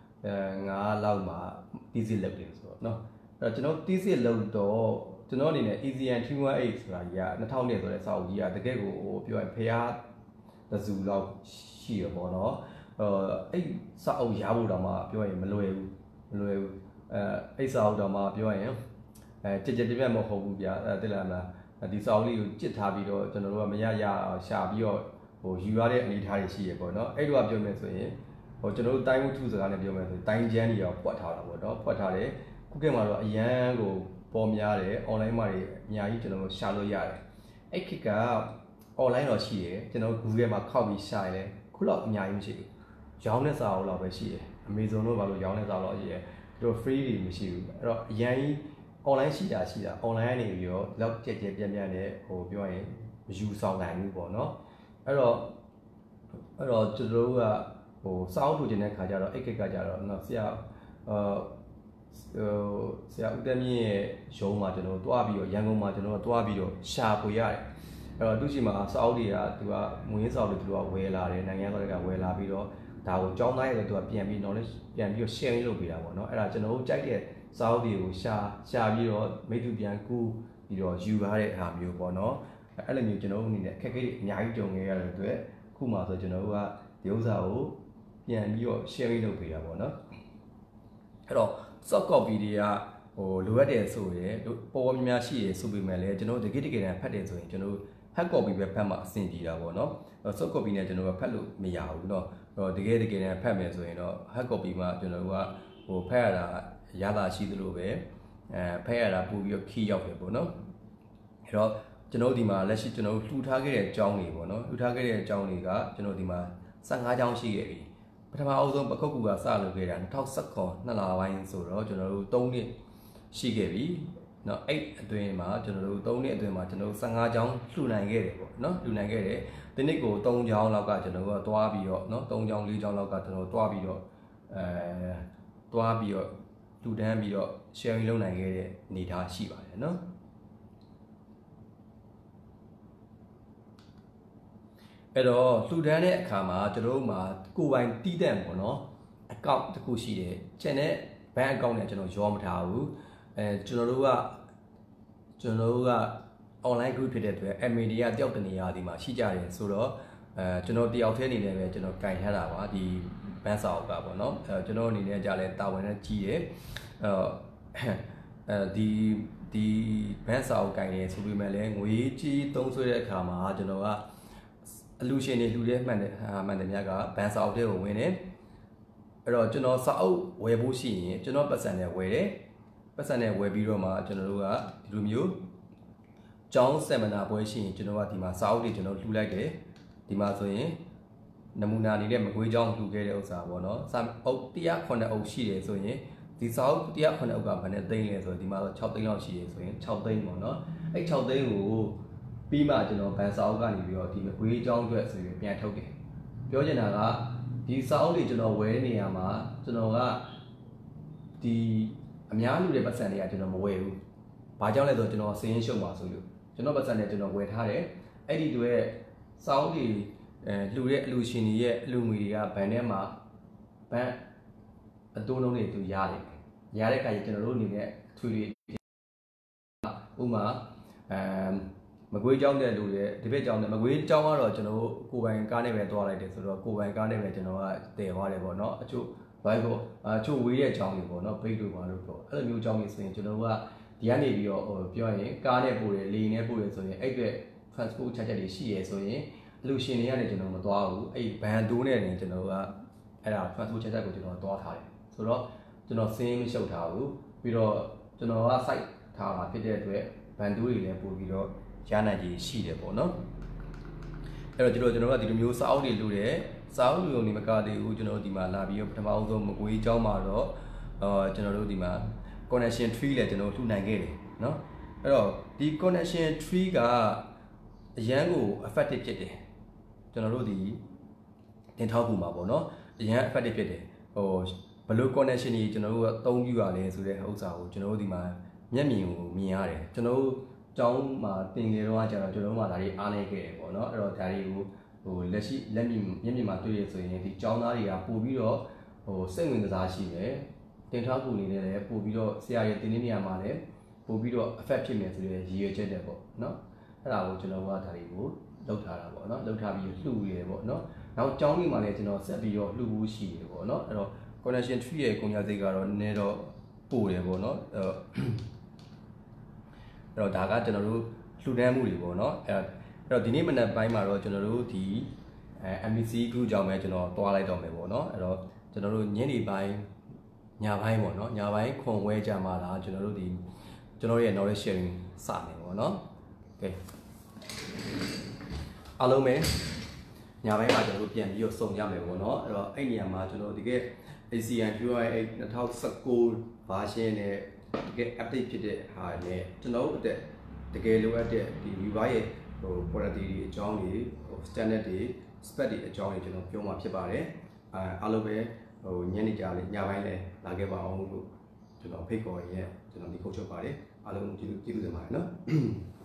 fiveလောက်မှာ thesis လုပ်တယ်ဆိုတော့เนาะအဲ့တော့ကျွန်တော် thesis လုပ်တော့ကျွန်တော်အနေနဲ့ E Z N three eighteenဆိုတာကြီးကtwo thousandနဲ့ဆိုတဲ့စာအုပ်ကြီးကတကယ်ကိုဟိုပြောရင်ဖျားတစုလောက်ရှိရပေါ့နော်အဲအဲ့စာအုပ်ရဖို့တော့မှပြောရင်မလွယ်ဘူးမလွယ်ဘူးအိတ်စာအုပ်တော်မှာပြောရင်အဲကြက်ကြက်ပြပြမဟုတ်ဘူးဗျာအဲတိလာမလားဒီစာအုပ်လေးကိုကြစ်ထားပြီးတော့ကျွန်တော်တို့ကမရရရှာပြီးတော့ဟိုယူရတဲ့အနေအထားတွေရှိရပေါ့နော်အဲ့လိုကပြောမယ်ဆိုရင်ဟိုကျွန်တော်တို့တိုင်းဝထုစကားနဲ့ပြောမယ်ဆိုရင်တိုင်းကျန်းတွေရောဖွက်ထားတာပေါ့နော်ဖွက်ထားတယ်ခုခေတ်မှာတော့အရန်ကိုပေါ်များတယ် online မှာတွေအများကြီးကျွန်တော်တို့ရှာလို့ရတယ်အဲ့ခေတ်က online တော့ရှိတယ်ကျွန်တော် Google မှာခောက်ပြီးရှာရတယ်ခုတော့အများကြီးမရှိဘူးရောင်းတဲ့စာအုပ်လောက်ပဲရှိတယ် Amazon တို့ဘာလို့ရောင်းတဲ့စာအုပ်လောက်ရှိတယ်သူတို့ free တွေမရှိဘူးအဲ့တော့အရင် online ရှိတာရှိတာ online ကနေပြီးတော့လောက်ကြက်ကြက်ပြန့်ပြန့်နဲ့ဟိုပြောရင်မယူဆောင်နိုင်ဘူးပေါ့နော်အဲ့တော့အဲ့တော့ကျွန်တော်တို့ကဟိုစာအုပ်ထုတ်ခြင်းတဲ့ခါကျတော့အိတ်ကိတ်ကကြတော့နော်ဆရာအာဟိုဆရာဦးတမ်းမြင့်ရဲ့ရုံးမှာကျွန်တော်တွားပြီးတော့ရန်ကုန်မှာကျွန်တော်တွားပြီးတော့ရှာဖွေရတယ်အဲ့တော့သူရှိမှာစာအုပ်တွေကသူကမွေးစာအုပ်တွေသူကဝယ်လာတယ်နိုင်ငံတော်တွေကဝယ်လာပြီးတော့ဒါကိုကျောင်းသားရဲ့သူကပြန်ပြီး knowledge ပြန်ပြီးတော့ share လုပ်ပေးတာပေါ့နော်အဲ့ဒါကျွန်တော်တို့ကြိုက်တဲ့စာအုပ်တွေကိုရှာရှာပြီးတော့မိသူပြန်ကူးပြီးတော့ယူရတဲ့အားမျိုးပေါ့နော်အဲ့လိုမျိုးကျွန်တော်တို့အနေနဲ့အခက်အခဲတွေအများကြီးကြုံခဲ့ရတဲ့အတွက်ခုမှဆိုကျွန်တော်တို့ကဒီဥစ္စာကိုပြန်ပြီးတော့ share လုပ်ပေးတာပေါ့နော်အဲ့တော့ soft copy တွေကဟိုလိုအပ်တယ်ဆိုရင်ပေါ်ပေါ်များများရှိရဆိုပေမဲ့လည်းကျွန်တော်တို့တကယ်တကယ်တမ်းဖတ်တယ်ဆိုရင်ကျွန်တော်တို့ hard copy ပဲဖတ်မှအဆင်ပြေတာပေါ့နော် soft copy နဲ့ကျွန်တော်တို့ဖတ်လို့မရဘူးเนาะအဲ့တော့တကယ်တကယ်တမ်းဖတ်မယ်ဆိုရင်တော့ hard copy မှာကျွန်တော်တို့ကဟိုဖတ်ရတာရတာရှိသလိုပဲအဲဖတ်ရတာပို့ပြီးတော့ key ရောက်တယ်ပေါ့နော်အဲ့တော့ကျွန်တော်ဒီမှာလက်ရှိကျွန်တော်တို့လှူထားခဲ့တဲ့အကြောင်းတွေပေါ့နော်လှူထားခဲ့တဲ့အကြောင်းတွေကကျွန်တော်ဒီမှာfifteenကြောင်းရှိခဲ့ပြီပထမအဆုံးပခုတ်ကူကစလုပ်ခဲ့တာtwenty nineteenနှစ်လပိုင်းဆိုတော့ကျွန်တော်တို့threeနှစ်ရှိခဲ့ပြီเนาะအဲ့အတွင်းမှာကျွန်တော်တို့threeနှစ်အတွင်းမှာကျွန်တော်တို့fifteenကြောင်းလှူနိုင်ခဲ့တယ်ပေါ့เนาะလှူနိုင်ခဲ့တယ်ဒီနှစ်ကိုthreeကြောင်းလောက်ကကျွန်တော်တို့ကတွားပြီးတော့เนาะthreeကြောင်းfourကြောင်းလောက်ကကျွန်တော်တို့တွားပြီးတော့အဲတွားပြီးတော့လှူဒန်းပြီးတော့ sharing လုပ်နိုင်ခဲ့တဲ့အနေအထားရှိပါတယ်เนาะအဲ့တော့လှူဒန်းတဲ့အခါမှာကျွန်တော်တို့မှာကိုယ်ပိုင်တည်တဲ့ပေါ့နော် account တစ်ခုရှိတယ် channel bank account နဲ့ကျွန်တော်ရောမထားဘူးအဲကျွန်တော်တို့ကကျွန်တော်တို့က online group ဖြစ်တဲ့အတွက် M A D ကတယောက်တနေရာဒီမှာရှိကြတယ်ဆိုတော့အဲကျွန်တော်တယောက်တည်းအနေနဲ့ပဲကျွန်တော်ကင်ထားတာပါဒီ bank စာအုပ်ကပေါ့နော်အဲကျွန်တော်အနေနဲ့ကြာလဲတာဝန်နဲ့ကြီးတယ်အဲအဲဒီဒီ bank စာအုပ်ကင်နေဆိုပေမဲ့လည်းငွေကြီးသုံးဆွဲတဲ့အခါမှာကျွန်တော်ကအလူရှင်တွေလှူတဲ့မှန်တဲ့မှန်တဲ့များကဘန်စာအုပ်တွေကိုဝင်တယ်အဲ့တော့ကျွန်တော်စာအုပ်ဝယ်ဖို့ရှိရင်ကျွန်တော်ပတ်စံနဲ့ဝယ်တယ်ပတ်စံနဲ့ဝယ်ပြီးတော့မှကျွန်တော်တို့ကဒီလိုမျိုးကျောင်းဆင်မနာပွဲရှိရင်ကျွန်တော်ကဒီမှာစာအုပ်တွေကျွန်တော်လှူလိုက်တယ်ဒီမှာဆိုရင်နမူနာအနေနဲ့မကွေးကျောင်းလှူခဲ့တဲ့ဥစ္စာပေါ့နော်စာအုပ်one oh nineအုပ်ရှိတယ်ဆိုရင်ဒီစာအုပ်one oh nineအုပ်ကဘယ်နဲ့သိန်းလဲဆိုရင်ဒီမှာတော့sixသိန်းလောက်ရှိရဆိုရင်sixသိန်းပေါ့နော်အဲ့sixသိန်းကိုပြီးမှကျွန်တော်ဘန်စာအုပ်ကနေပြီးတော့ဒီမကွေးကျောင်းအတွက်ဆိုရင်ပြန်ထုတ်တယ်ပြောချင်တာကဒီစာအုပ်တွေကျွန်တော်ဝယ်နေရမှာကျွန်တော်ကဒီအများလူတဲ့ပတ်စံတွေကကျွန်တော်မဝယ်ဘူးဘာကြောင့်လဲဆိုတော့ကျွန်တော်စင်းရှုံပါဆိုလို့ကျွန်တော်ပတ်စံတွေကျွန်တော်ဝယ်ထားတယ်အဲ့ဒီတွေစာအုပ်တွေအဲလှူတဲ့အလူရှင်တွေရဲ့အလူငွေတွေကဘန်ထဲမှာဘန်အတိုးလုံးတွေသူရတယ်ရတဲ့အခါကျကျွန်တော်တို့အနေနဲ့အထွေတွေဥမာအဲမကွေးကျောင်းတဲ့လူတွေဒီဘက်ကျောင်းတဲ့မကွေးကျောင်းကတော့ကျွန်တော်တို့ကိုယ်ပိုင်ကားနဲ့ပဲသွားလိုက်တယ်ဆိုတော့ကိုယ်ပိုင်ကားနဲ့ပဲကျွန်တော်ကတည်သွားတယ်ပေါ့နော်အချို့ဘိုက်ပေါ့အချို့ဝေးတဲ့ကျောင်းတွေပေါ့နော်ပိတ်လို့ပါလို့ပေါ့အဲ့လိုမျိုးကျောင်းတွေဆိုရင်ကျွန်တော်တို့ကဒီကနေပြီးတော့ဟိုပြောရင်ကားနဲ့ပို့တယ်လေနဲ့ပို့တယ်ဆိုရင်အဲ့အတွက် transport charge တွေရှိရဆိုရင်အလူရှင်တွေကနေကျွန်တော်မသွားဘူးအဲ့ဘန်တိုးနဲ့နေကျွန်တော်ကအဲ့ဒါ transport charge ကိုကျွန်တော်သွားထားတယ်ဆိုတော့ကျွန်တော်စင်းမရှုပ်ထားဘူးပြီးတော့ကျွန်တော်က site ထားတာဖြစ်တဲ့အတွက်ဘန်တိုးတွေလည်းပို့ပြီးတော့ရနိုင်ကြီးရှိတယ်ပေါ့နော်အဲ့တော့ကျွန်တော်ကျွန်တော်ကဒီလိုမျိုးစာအုပ်တွေလုပ်တယ်စာအုပ်လူုံနေမကသေးဘူးကျွန်တော်တို့ဒီမှာလာပြီးတော့ပထမအောင်ဆုံးမကွေးကျောင်းမှာတော့အာကျွန်တော်တို့ဒီမှာ connection tree လည်းကျွန်တော်လှူနိုင်ခဲ့တယ်เนาะအဲ့တော့ဒီ connection tree ကအရန်ကို effective ဖြစ်တယ်ကျွန်တော်တို့ဒီတင်ထောက်ကူမှာပေါ့เนาะအရန် effective ဖြစ်တယ်ဟိုဘယ်လို connection ကြီးကျွန်တော်တို့ကအသုံးပြုရလဲဆိုတဲ့ဥစ္စာကိုကျွန်တော်တို့ဒီမှာမျက်မြင်ကိုမြင်ရတယ်ကျွန်တော်တို့ကျောင်းမှာတင်ငယ်တော့ကျတော့ကျွန်တော်တို့မှဒါတွေအားနေခဲ့တယ်ပေါ့နော်အဲ့တော့ဒါတွေကိုဟိုလက်ရှိလက်မြင်မျက်မြင်မှာတွေ့ရဆိုရင်ဒီကျောင်းသားတွေကပို့ပြီးတော့ဟိုစိတ်ဝင်စားရှိတယ်တင်ထားကူနေတယ်လည်းပို့ပြီးတော့ဆရာရဲ့တင်နေနေရာမှာလည်းပို့ပြီးတော့ effect ဖြစ်မယ်ဆိုတဲ့ရည်ရွယ်ချက်တယ်ပေါ့နော်အဲ့ဒါကိုကျွန်တော်ကဒါတွေကိုလုပ်ထားတာပေါ့နော်လုပ်ထားပြီးလှူရယ်ပေါ့နော်နောက်ကျောင်းကြီးမှာလည်းကျွန်တော်ဆက်ပြီးတော့လှူဖို့ရှိတယ်ပေါ့နော်အဲ့တော့ connection tree ရဲ့ကုန်ရစိတ်ကတော့နည်းတော့ပို့တယ်ပေါ့နော်အဲ့တော့အဲ့တော့ဒါကကျွန်တော်တို့လှူဒန်းမှုတွေပေါ့နော်အဲ့အဲ့တော့ဒီနေ့မနက်ပိုင်းမှာတော့ကျွန်တော်တို့ဒီအဲ M B C group ကြောင့်ပဲကျွန်တော်တွားလိုက်တော့မယ်ပေါ့နော်အဲ့တော့ကျွန်တော်တို့ညနေပိုင်းညပိုင်းပေါ့နော်ညပိုင်းခွန်ဝဲကြမှာလားကျွန်တော်တို့ဒီကျွန်တော်ရဲ့ knowledge sharing စမယ်ပေါ့နော်โอเคအားလုံးပဲညပိုင်းမှာကျွန်တော်တို့ပြန်ပြီးတော့စုံရမယ်ပေါ့နော်အဲ့တော့အဲ့နေရာမှာကျွန်တော်ဒီက A C N Q I eight twenty nineteen ဘာရှင်းနဲ့တကယ် update ဖြစ်တဲ့ဟာနဲ့ကျွန်တော်တို့အတက်တကယ်လိုအပ်တဲ့ဒီ Viva ရဲ့ဟို quality တွေအကြောင်းတွေဟို standard တွေ spec တွေအကြောင်းတွေကျွန်တော်ပြောမှာဖြစ်ပါတယ်အဲအားလုံးပဲဟိုညနေကြလေးညပိုင်းလဲလာခဲ့ပါအောင်လို့ကျွန်တော်ဖိတ်ခေါ်ရရင်ကျွန်တော်ဒီခုတ်ချုပ်ပါတယ်အားလုံးကျေးဇူးကျေးဇူးတင်ပါတယ်နော်